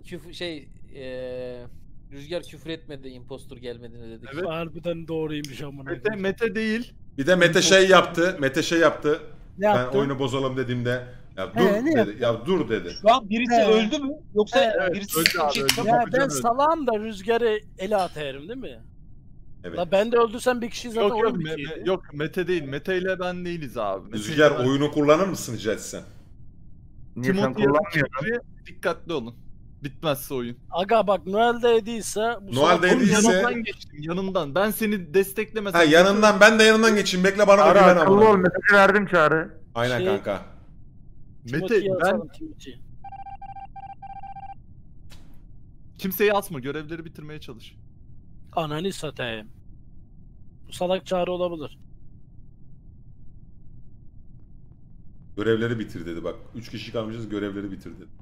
S3: Rüzgar küfür etmedi, impostor gelmediğini dedik.
S1: Evet.
S6: Harbiden doğruymuş amına.
S1: Mete değil.
S2: Bir de Mete şey yaptı. Mete şey yaptı.
S6: Ne
S2: Ben
S6: yaptın?
S2: oyunu bozalım dediğimde ya dur
S6: ne
S2: dedi.
S6: yaptın?
S2: Ya dur dedi.
S4: Şu an birisi
S6: He.
S4: öldü mü? Yoksa
S1: Evet,
S4: birisi
S1: öldü abi,
S4: şey
S1: öldü.
S6: Ya ben
S1: Yapacağım öyle.
S6: salağım da Rüzgar'ı ele atarım değil mi?
S2: Evet.
S6: La ben de öldürsem bir kişi zaten
S1: Yok yok,
S6: oyun bitiydi.
S1: yok Mete değil. Mete ile ben değiliz abi. Mete
S2: Rüzgar
S1: ile ben-
S2: oyunu kullanır mısın rica etsem?
S5: Niye sen
S1: Timothy ya da
S5: kullanmıyorsun?
S1: Kingsley, dikkatli olun. Bitmezse oyun.
S6: Aga bak Noel değdiyse bu
S2: Noel
S6: salak-
S2: değdiyse-
S1: Yanından geçtim, yanından. Ben seni desteklemesem.
S2: Ha yanından ben de yanından geçeyim. Bekle bana da
S5: Çağrı
S2: güven
S5: akıllı ol,
S2: ama.
S5: mesajı verdim Çağrı.
S2: Aynen
S6: Şey-
S2: kanka.
S1: Mete
S6: Timothy'yi
S1: ben
S6: asalım, Timothy.
S1: kimseyi asma, görevleri bitirmeye çalış.
S6: Ananı satayım. Bu salak Çağrı olabilir.
S2: Görevleri bitir dedi bak. 3 kişi kalmışız, görevleri bitir dedi.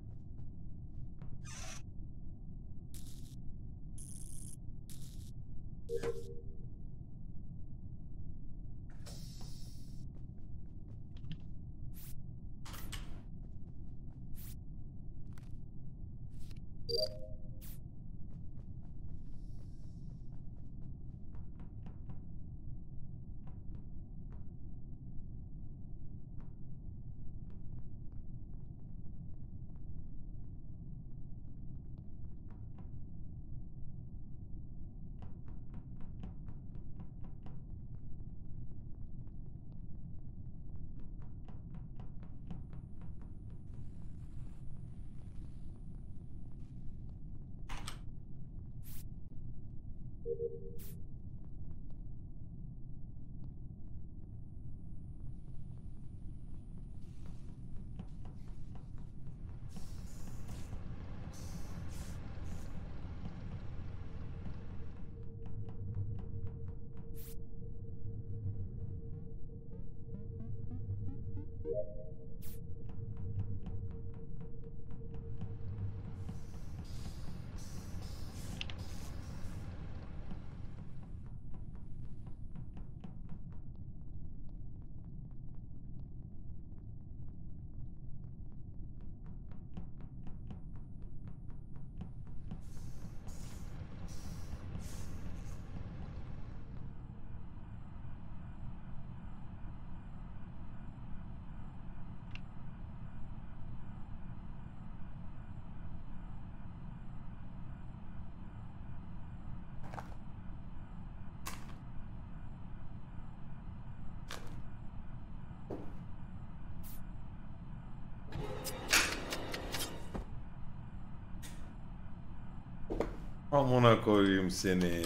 S2: Amına koyayım seni.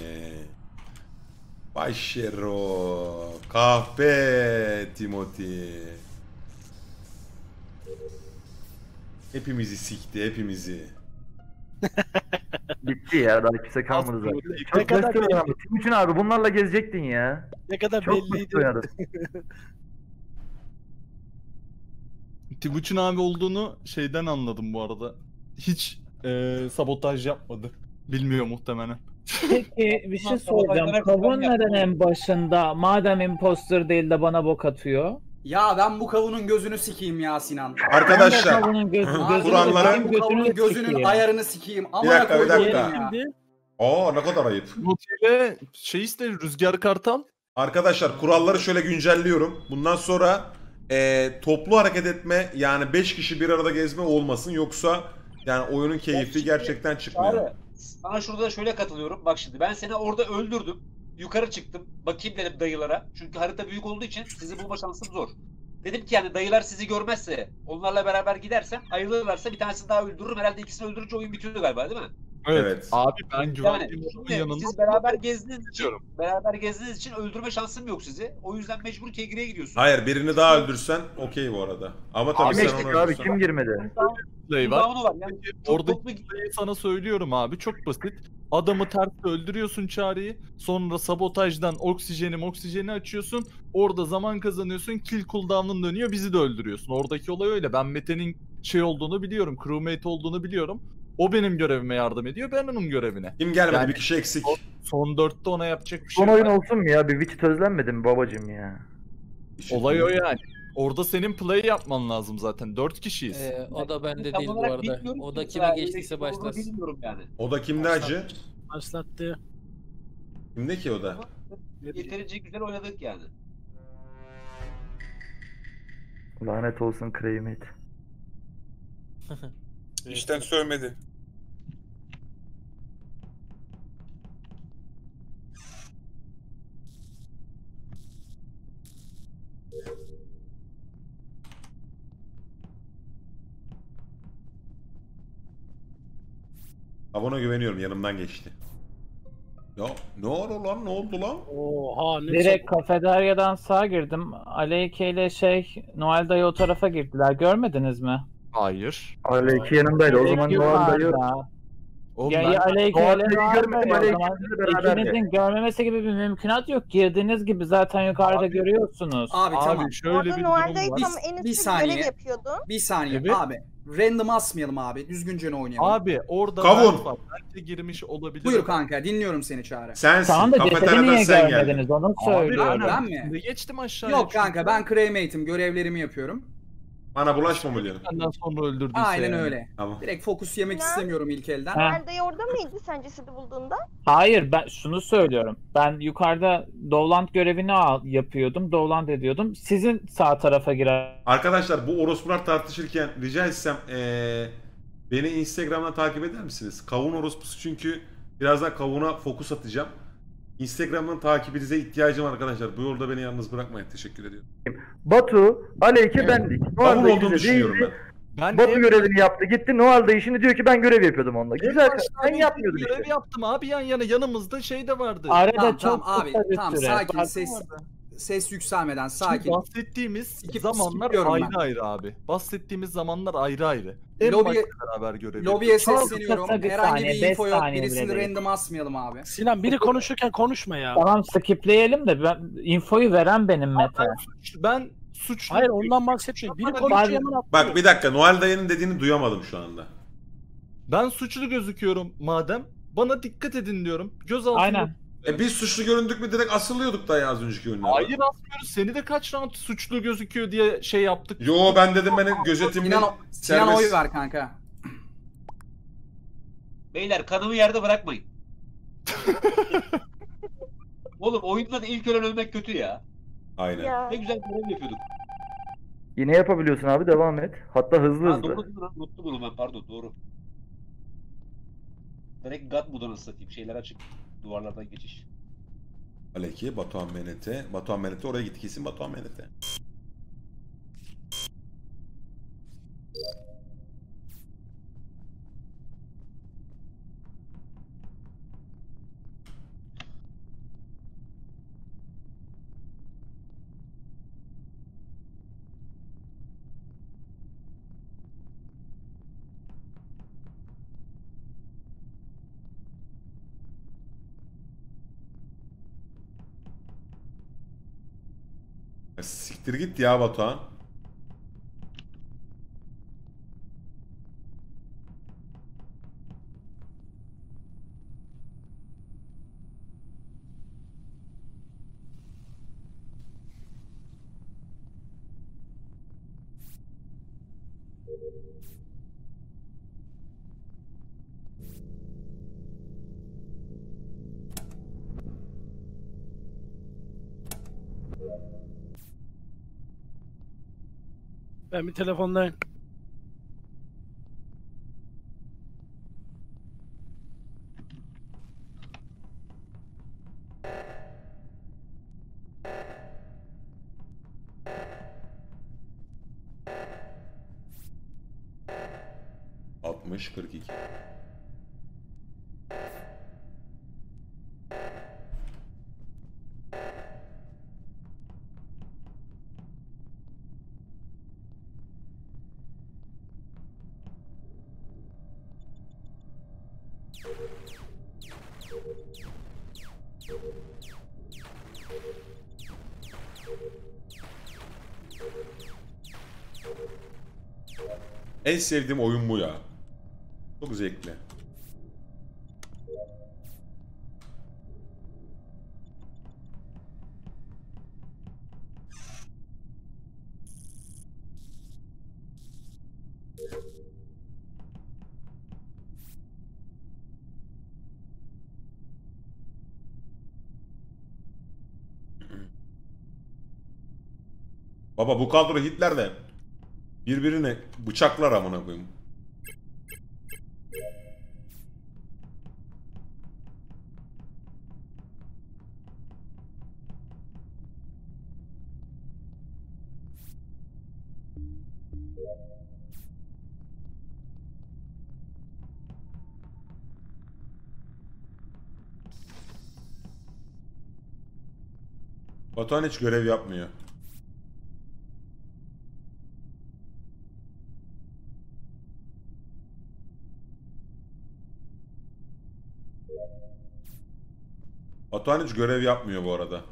S2: Başero. Kahpe Timothy. Hepimizi sikti, hepimizi.
S5: Bitti ya, daha kimse kalmadı
S1: Aslında
S5: zaten.
S1: ilk-
S5: Çok
S6: kadar
S5: basit oynadı. Timuçin abi bunlarla gezecektin ya.
S6: Ne kadar
S5: Çok basit
S6: belliydi.
S5: oynadı.
S1: Timuçin abi olduğunu şeyden anladım bu arada. Hiç sabotaj yapmadı. Bilmiyor muhtemelen.
S9: Peki bir şey
S4: Bundan sonra
S9: soracağım.
S4: olaylara
S9: Kavun
S4: güven
S9: neden
S4: yapma.
S9: en başında madem imposter değil de bana bok atıyor?
S10: Ya ben bu kavunun gözünü sikeyim ya Sinan.
S2: Arkadaşlar.
S9: Ben de kavunun gözünü
S2: Kur'anlara-
S9: sikeyim,
S10: Bu kavunun
S9: götünü
S10: gözünün
S9: sikeyim.
S10: ayarını sikeyim.
S2: Bir dakika, bir dakika.
S6: Şimdi
S2: Aa ne kadar ayıp.
S1: Timothy ile şey işte Rüzgar Kartal.
S2: Arkadaşlar kuralları şöyle güncelliyorum. Bundan sonra toplu hareket etme yani 5 kişi bir arada gezme olmasın. Yoksa yani oyunun keyfi gerçekten çıkmıyor.
S4: Çağrı, sana şurada da şöyle katılıyorum. Bak şimdi ben seni orada öldürdüm. Yukarı çıktım. Bakayım dedim dayılara. Çünkü harita büyük olduğu için sizi bulma şansım zor. Dedim ki yani dayılar sizi görmezse, onlarla beraber gidersem, ayrılırlarsa bir tanesini daha öldürürüm. Herhalde ikisini öldürünce oyun bitiyordu galiba değil mi?
S2: Evet.
S1: Abi ben
S4: Yani
S1: güvendiğim adamın
S4: şimdi
S1: yanında.
S4: siz beraber gezdiğiniz için,
S1: Biliyorum.
S4: öldürme şansım yok sizi. O yüzden mecbur Kegri'ye gidiyorsun.
S2: Hayır birini daha öldürsen okey bu arada. Ama tabii
S1: Abi
S2: sen
S5: Geçtik
S2: onu
S5: abi,
S2: öldürsen.
S5: kim girmedi?
S1: Play var.
S4: Cooldown'u var. Yani çok
S1: Orada
S4: toplu
S1: sana söylüyorum abi, çok basit. Adamı ters öldürüyorsun Çağrı'yı. Sonra sabotajdan oksijeni açıyorsun. Orada zaman kazanıyorsun. Kill cooldown'un dönüyor. Bizi de öldürüyorsun. Oradaki olay öyle. Ben Mete'nin şey olduğunu biliyorum. Crewmate olduğunu biliyorum. O benim görevime yardım ediyor. Ben onun görevine.
S2: Kim gelmedi?
S1: Yani-
S2: Bir kişi eksik.
S1: Son 4'te ona yapacak bir şey
S5: Son oyun
S1: yok.
S5: olsun mu ya? Bir Witch özlenmedin mi babacım ya?
S1: Olay o yani. Orada senin play yapman lazım zaten. 4 kişiyiz.
S3: O da bende
S4: Tam
S3: değil bu
S4: olarak
S3: arada.
S4: bilmiyorum
S3: O da
S4: ki
S3: kime
S4: mesela,
S3: geçtiyse
S4: öyle olduğunu
S3: başlasın.
S4: Bilmiyorum yani.
S2: O da kimde acı?
S6: Başlattı.
S2: Kimde ki o da?
S4: Yeterince güzel oynadık yani.
S5: Lanet olsun Cremate.
S8: İşten sövmedi.
S2: Abona güveniyorum, yanımdan geçti. Ya ne oldu lan, ne oldu lan?
S6: Oha ne
S9: Direkt kafeteryadan sağa girdim. Aleyke ile Noel dayı o tarafa girdiler. Görmediniz mi?
S1: Hayır.
S5: Aleyki yanımdaydı. O zaman Noel dayı...
S1: Oğlum
S9: Ya,
S1: ben
S9: ya Aleyke
S5: Noel
S9: ile
S5: dayıyı
S9: Noel
S5: görmedim,
S9: dayı o
S5: Aleyke
S9: zaman.
S5: ile beraberdi.
S9: İkinizin görmemesi gibi bir mümkünat yok. Girdiğiniz gibi zaten yukarıda görüyorsunuz.
S10: Abi, tamam.
S1: şöyle
S7: Orada
S1: bir durum
S7: Noel'dayı
S1: var.
S7: tam en
S10: Bir
S7: üstte
S10: saniye.
S7: görev yapıyordun.
S10: Bir saniye
S1: Evet.
S10: abi. Random asmayalım abi. Düzgünce oynayalım.
S1: Abi orada
S2: Kavun.
S1: ben var. Bence girmiş olabilir.
S10: Buyur kanka, dinliyorum seni Çağrı.
S2: Sensin.
S9: Tamam da cesedi
S2: Kafeteryadan
S9: niye
S2: sen geldin.
S9: görmediniz onu
S1: Abi
S9: söylüyorum.
S10: ben mi?
S1: Şimdi geçtim aşağıya.
S10: Yok kanka,
S1: çünkü
S10: ben Cremate'im. Görevlerimi yapıyorum.
S2: Bana bulaşmamalıyım.
S1: Senden sonra öldürdüyse
S10: Aynen
S1: yani.
S10: öyle.
S2: Tamam.
S10: Direkt fokus yemek
S7: Ne?
S10: istemiyorum ilk elden.
S9: Ha.
S7: Noel'dayı orada mıydı sen cesedi bulduğunda?
S9: Hayır, ben şunu söylüyorum. Ben yukarıda Dovland görevini yapıyordum. Dovland ediyordum. Sizin sağ tarafa girer.
S2: Arkadaşlar bu orospular tartışırken rica etsem beni Instagram'dan takip eder misiniz? Kavun orospusu, çünkü birazdan kavuna fokus atacağım. Instagram'dan takibinize ihtiyacım var arkadaşlar. Bu yolda beni yalnız bırakmayın. Teşekkür ediyorum.
S5: Batu, Aleyki bendik. Noel
S2: Kavun
S5: dayı
S2: olduğunu
S5: bize
S2: düşünüyorum
S5: değildi.
S2: ben.
S1: Ben
S5: Batu
S1: en-
S5: görevini yaptı. Gitti Noel dayı şimdi diyor ki ben görev yapıyordum onunla.
S1: en
S5: Güzel.
S1: başta
S5: Sen
S1: bir
S5: yapmıyordun
S1: görev
S5: işte.
S1: yaptım abi, yanımızda şey de vardı.
S9: Arada
S10: Tamam,
S9: çok
S10: tamam abi.
S9: kısa bir
S10: Tamam,
S9: süre.
S10: sakin.
S9: Bak-
S10: Ses yükselmeden
S1: Şimdi
S10: sakin.
S1: bahsettiğimiz
S10: Skip-
S1: zamanlar
S10: skipliyorum
S1: ayrı
S10: ben.
S1: ayrı abi. Bahsettiğimiz zamanlar ayrı ayrı. En
S10: Lobiye-
S1: başta beraber görev
S10: Lobiye
S1: yapıyorduk.
S10: sesleniyorum.
S9: kısa bir
S10: Herhangi
S9: saniye,
S10: bir
S9: beş
S10: info yok.
S9: saniye
S10: Birisini
S9: bile değil.
S10: random asmayalım abi.
S6: Sinan biri konuşurken konuşma ya.
S9: Tamam, skipleyelim de infoyu veren benim Mete.
S1: Ben suçlu.
S6: Hayır ondan bahsetmiyorum. Biri
S1: Bari-
S6: konuşuyor hemen atlıyor.
S2: Bak bir dakika, Noel dayının dediğini duyamadım şu anda.
S1: Ben suçlu gözüküyorum madem. Bana dikkat edin diyorum. Gözaltında.
S9: Aynen.
S2: Biz suçlu göründük mü direkt asılıyorduk da ya az önceki oyunlarda.
S1: Hayır asmıyoruz. Seni de kaç round suçlu gözüküyor diye şey yaptık.
S2: Yo, ben dedim beni gözetimli
S10: Sinan
S2: serbest.
S10: oy ver kanka.
S4: Beyler kanımı yerde bırakmayın. Oğlum oyunda da ilk ölen ölmek kötü ya.
S2: Aynen.
S7: Ya.
S4: Ne güzel görev yapıyorduk.
S5: Yine yapabiliyorsun abi, devam et. Hatta hızlı
S4: Ha,
S5: hızlı.
S4: doğru değil mi lan? Unuttum bunu ben, pardon, doğru. Direkt God moduna satayım. Şeyler açık. Duvarlardan geçiş.
S2: Aleki, Batuhan Menete. Batuhan Menete oraya gitti, kesin Batuhan Menete. Siktir git ya Batuhan.
S6: Ben bir telefondayım.
S2: ...60, 42. En sevdiğim oyun bu ya. Çok zevkli. Baba bu kadro Hitler de birbirini bıçaklar amına koyayım. Batuhan hiç görev yapmıyor. Batuhan hiç görev yapmıyor bu arada.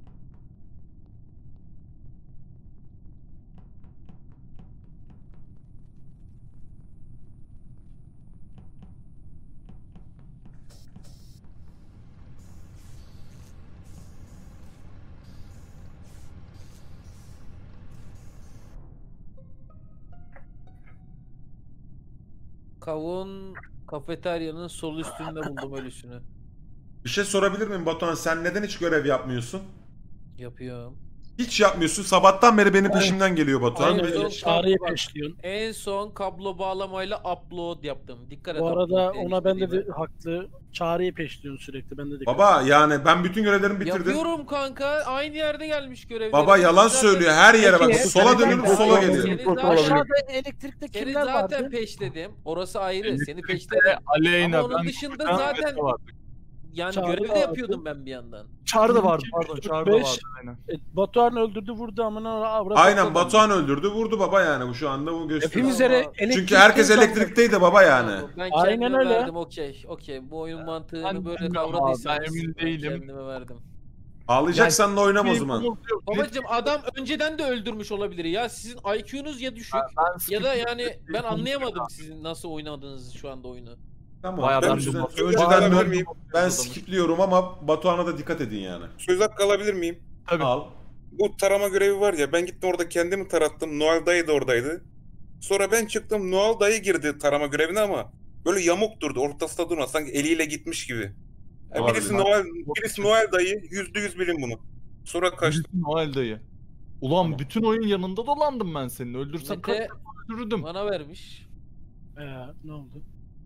S3: Kavun kafeteryanın sol üstünde buldum ölüsünü.
S2: Bir şey sorabilir miyim Batuhan? Sen neden hiç görev yapmıyorsun?
S3: Yapıyorum.
S2: Hiç yapmıyorsun. Sabahtan beri benim peşimden geliyor Batuhan.
S3: Hayır,
S2: Ve-
S3: yok.
S6: Çağrı'ya
S3: Bak,
S6: peşliyorsun.
S3: En son kablo bağlamayla upload yaptım. Dikkat et.
S6: Bu arada
S3: upload
S6: ona ben de
S3: dediğime.
S6: haklı. Çağrı'ya peşliyorsun sürekli. Ben de dikkat
S2: Baba yani ben bütün görevlerimi bitirdim.
S3: Yapıyorum kanka. Aynı yerde gelmiş görevlerim.
S2: Baba yalan
S3: Zaten-
S2: söylüyor. Her yere bak.
S9: Peki,
S2: Sola dönüyorum
S9: sen-
S2: sola
S9: sen-
S2: geliyor.
S3: Seni
S5: Foto
S3: zaten,
S5: olabilir.
S6: Aşağıda elektrikte
S3: seni
S6: kimler
S3: zaten
S6: vardı?
S3: peşledim. Orası ayrı. Seni
S1: Elektrikte
S3: peşledim.
S1: Aleyna,
S3: Ama onun
S1: ben
S3: dışında
S1: Furkan,
S3: zaten
S1: Mete vardı.
S3: yani
S6: Çağrı
S3: görevi
S6: da
S3: de
S6: vardı.
S3: yapıyordum ben bir yandan.
S1: Çağrı da vardı
S6: 2,
S1: pardon.
S6: 3,
S1: Çağrı da
S6: 5.
S1: vardı aynen.
S6: Batuhan öldürdü vurdu amına avrat.
S2: Aynen Batuhan öldürdü vurdu baba yani bu şu anda bu gösteriyor.
S6: Hepimiz elektrikte.
S2: Çünkü herkes elektrikteydi baba yani.
S3: Tamam, ben
S6: Aynen
S3: kendime
S6: öyle.
S3: verdim okey. Okey. Bu oyun mantığını
S1: Ben
S3: böyle
S1: bilmiyorum
S3: kavradıysanız
S1: abi, ben emin değilim.
S3: kendime verdim.
S2: Ağlayacaksan da oynama o zaman.
S3: Babacım adam önceden de öldürmüş olabilir ya. Sizin IQ'nuz ya düşük ya da yani ben anlayamadım sizin nasıl oynadığınızı şu anda oyunu.
S2: Tamam.
S1: Bayağı
S2: Ben
S1: ben
S2: önceden,
S1: de-
S2: önceden
S8: Alabilir
S2: ben,
S8: miyim?
S2: ben skipliyorum ama Batuhan'a da dikkat edin yani.
S8: Söz hakkı alabilir miyim?
S1: Tabii.
S2: Al.
S8: Bu tarama görevi var ya, ben gittim orada kendimi tarattım. Noel dayı da oradaydı. Sonra ben çıktım, Noel dayı girdi tarama görevine ama böyle yamuk durdu. Ortasında durmadı. Sanki eliyle gitmiş gibi. Ya
S2: Olabilir.
S8: birisi Noel dayı, %100 bilin bunu. Sonra kaçtı.
S1: Bütün Noel dayı. Ulan
S2: Tamam.
S1: bütün oyun yanında dolandım ben senin. Öldürsem kaç
S3: Mete
S1: defa öldürürdüm.
S3: bana vermiş.
S6: Ne oldu?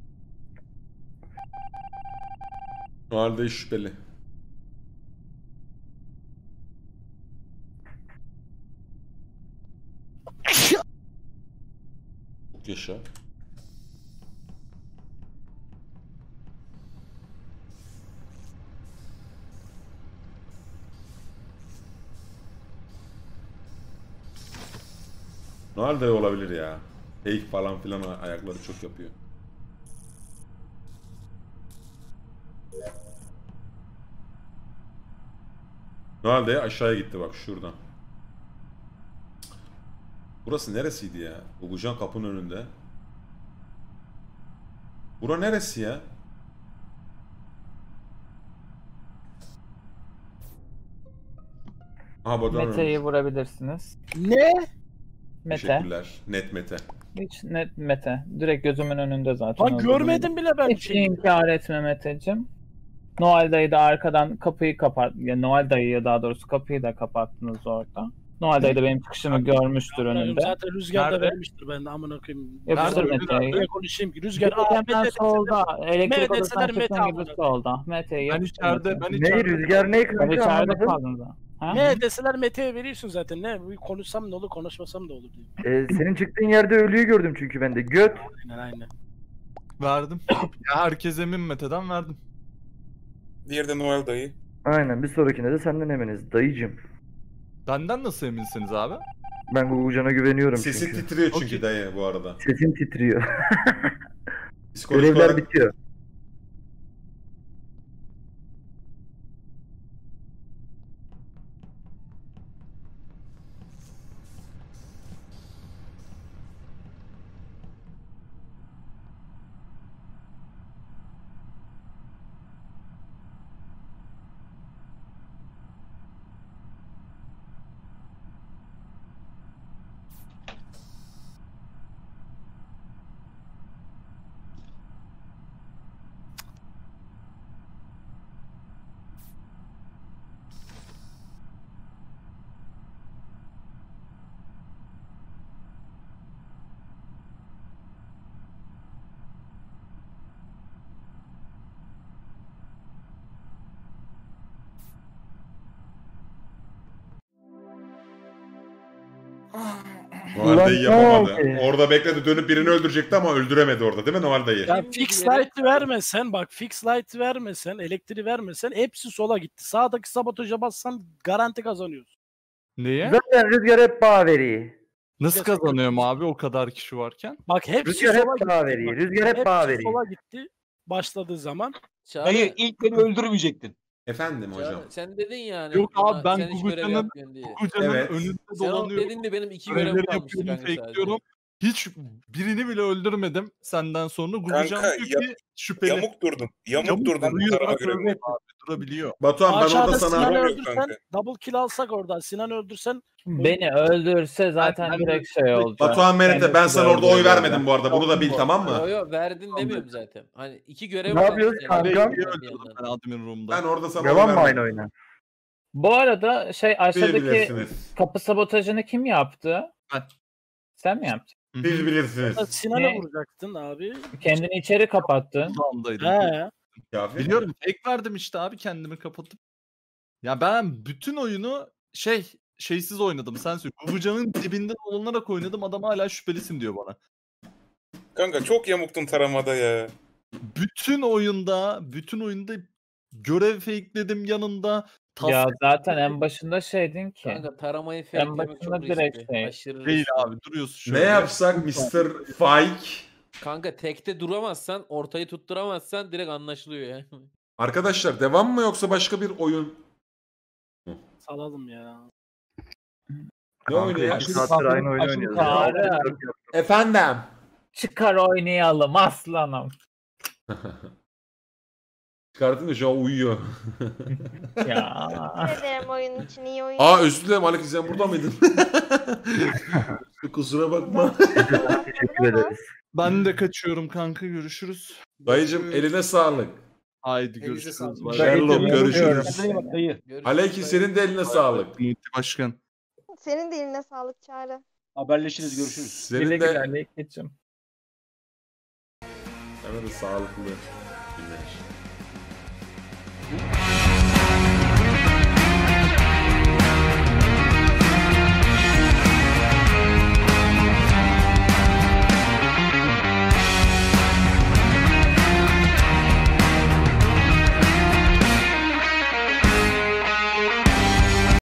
S2: O halde şüpheli. Çok yaşa. Noel dayı olabilir ya. Fake falan filan ayakları çok yapıyor. Noel dayı aşağıya gitti bak şuradan. Burası neresiydi ya? Gugucan kapının önünde. Bura neresi ya? Aha buradan
S9: Mete'yi vurabilirsiniz.
S6: Ne?
S9: Mete.
S2: Teşekkürler. Net Mete.
S9: Hiç net Mete. Direkt gözümün önünde zaten.
S6: Lan
S9: öldürdüm.
S6: görmedim bile ben bir
S9: Hiç
S6: şey.
S9: inkar etme Mete'cim. Noel dayı da arkadan kapıyı kapat. Ya Noel dayıya daha doğrusu kapıyı da kapattınız orada. Noel dayı da benim çıkışımı görmüştür önünde.
S6: Zaten Rüzgar da
S1: Nerede?
S6: vermiştir ben de amına koyayım.
S9: Yapıştır
S1: Nerede?
S9: Mete'yi.
S6: Niye konuşayım ki? Rüzgar
S9: Hemen solda. Elektrik
S6: Mete
S9: odasından
S6: deseler Mete
S9: çıktığın gibi
S6: amına.
S9: solda. Mete'yi
S1: Ben
S9: yapıştır
S1: içeride,
S9: Mete.
S1: ben
S5: Ne
S1: içeride.
S5: rüzgar ne
S9: Ben
S5: kanka
S9: içeride
S5: anlamadım.
S9: kaldım da. Ha?
S6: Ne deseler Mete'ye veriyorsun zaten. Ne? Bir konuşsam ne olur, konuşmasam da olur diye.
S5: Senin çıktığın yerde ölüyü gördüm çünkü ben de. Göt.
S6: Aynen.
S1: Verdim. Ya herkes emin Mete'den verdim.
S8: Diğeri de Noel dayı.
S5: Aynen bir sonrakine de senden eminiz. Dayıcım.
S1: Benden nasıl eminsiniz abi?
S5: Ben Gugucan'a güveniyorum
S2: Sesi
S5: çünkü.
S2: titriyor çünkü
S1: Okey.
S2: dayı bu arada.
S5: Sesim titriyor.
S2: Psikolojik
S5: Görevler
S2: olarak
S5: bitiyor.
S2: Noel dayı yapamadı.
S5: Ulan,
S2: Orada bekledi, dönüp birini öldürecekti ama öldüremedi orada değil mi Noel dayı?
S6: Ya fix light vermesen bak fix light vermesen elektriği vermesen hepsi sola gitti. Sağdaki sabotaja bassan garanti kazanıyorsun.
S1: Niye?
S5: Zaten Rüzgar hep bağ veriyor.
S1: Nasıl kazanıyorum abi o kadar kişi varken?
S6: Bak hepsi
S5: Rüzgar
S6: sola
S5: hep
S6: gitti.
S5: bağ veriyor.
S6: Bak,
S5: Rüzgar hep bağ
S6: hepsi
S5: veriyor.
S6: sola gitti başladığı zaman.
S4: Dayı ilk beni öldürmeyecektin.
S2: Efendim hocam.
S3: Çağrı, sen dedin yani.
S1: Yok abi, ben
S3: sen hiç görev
S1: Gugucan'ın-
S3: yapmıyorsun diye.
S1: Gugucan'ın
S2: Evet.
S1: önünde
S3: Sen o
S1: dolanıyorum.
S3: dedin de benim 2 görevim
S1: Görevleri
S3: kalmıştı
S1: yapıyorum,
S3: kanka sadece.
S1: fakeliyorum. Hiç birini bile öldürmedim senden sonra. Gugucan
S8: Kanka,
S1: diyor ki şüpheli.
S8: Yamuk durdun. Yamuk durdun
S1: duruyor,
S8: tarama
S1: bak,
S8: görevinde.
S1: evet abi, durabiliyor.
S2: Batuhan ben
S6: Aşağıda
S2: orada
S6: Sinan'ı
S2: sana...
S8: Sinan'ı-
S6: öldürsen
S8: kanka.
S6: double kill alsak oradan. Sinan'ı öldürsen
S9: Beni öldürse zaten
S1: Ben-
S9: direkt şey olacak.
S2: Batuhan Menete, ben
S9: Kendisi
S2: sana
S9: de
S2: orada oy
S9: öldürüyor.
S2: vermedim bu arada. Bunu da bil, tamam mı?
S3: Yo yo verdin demiyorum zaten. Hani 2 görev
S5: Ne yapıyoruz
S3: yani.
S5: kanka?
S1: Bey'i
S3: Bir
S1: öldürdüm
S3: yandan.
S1: ben admin room'da.
S2: Ben orada sana
S5: Devam
S2: oy
S5: mı aynı
S2: vermedim.
S5: oyuna?
S9: Bu arada aşağıdaki
S2: Bilirsiniz.
S9: kapı sabotajını kim yaptı?
S1: Ben.
S9: Sen mi yaptın?
S1: Hı hı.
S2: Siz bilirsiniz.
S6: Sinan'ı
S9: Ne?
S6: vuracaktın abi.
S9: Kendini içeri kapattın.
S1: Kulağımdaydım.
S6: He.
S2: Kafi.
S1: Biliyorum fake verdim işte abi kendimi kapatıp. Ya ben bütün oyunu şeysiz oynadım sen söyle. Gugucan'ın dibinde dolanarak oynadım, adam hala şüphelisin diyor bana.
S8: Kanka çok yamuktun taramada ya.
S1: Bütün oyunda görev fakeledim yanında.
S9: Ya zaten en başında şeydin ki.
S3: Kanka taramayı
S9: En
S3: fakelemek çok
S9: başında direkt
S3: riskli.
S9: şey.
S3: Aşırı
S1: Değil
S3: riskli.
S1: abi, duruyorsun şöyle.
S2: Ne yapsak Mr. Fike?
S3: Kanka tekte duramazsan, ortayı tutturamazsan direkt anlaşılıyor yani.
S2: Arkadaşlar devam mı yoksa başka bir oyun?
S6: Salalım ya.
S2: Ne oyunu ya?
S5: İki saattir aynı oyunu
S9: Açın
S5: oynuyoruz.
S9: kahve.
S2: Efendim.
S9: Çıkar oynayalım aslanım.
S2: Çıkartın da şu an uyuyor.
S9: Ya.
S7: Teşekkür ederim oyun için iyi oyun.
S2: Aa özür dilerim Alex, sen burada mıydın? Kusura bakma.
S5: Teşekkür ederiz.
S1: Ben de kaçıyorum kanka, görüşürüz.
S2: Dayıcım eline sağlık.
S1: Haydi
S4: Elinize
S1: görüşürüz.
S4: sağlık.
S1: Bay bay.
S2: Sherlock
S9: Eğitim
S2: görüşürüz.
S10: Kendine bak dayı.
S3: Görüşürüz.
S2: Aleki senin de eline sağlık.
S1: Muhittin Başkan.
S7: Senin de eline sağlık Çağrı.
S4: Haberleşiriz, görüşürüz.
S2: Senin
S9: Güle
S2: de
S9: güle Alekicim.
S2: sana da sağlıklı günler.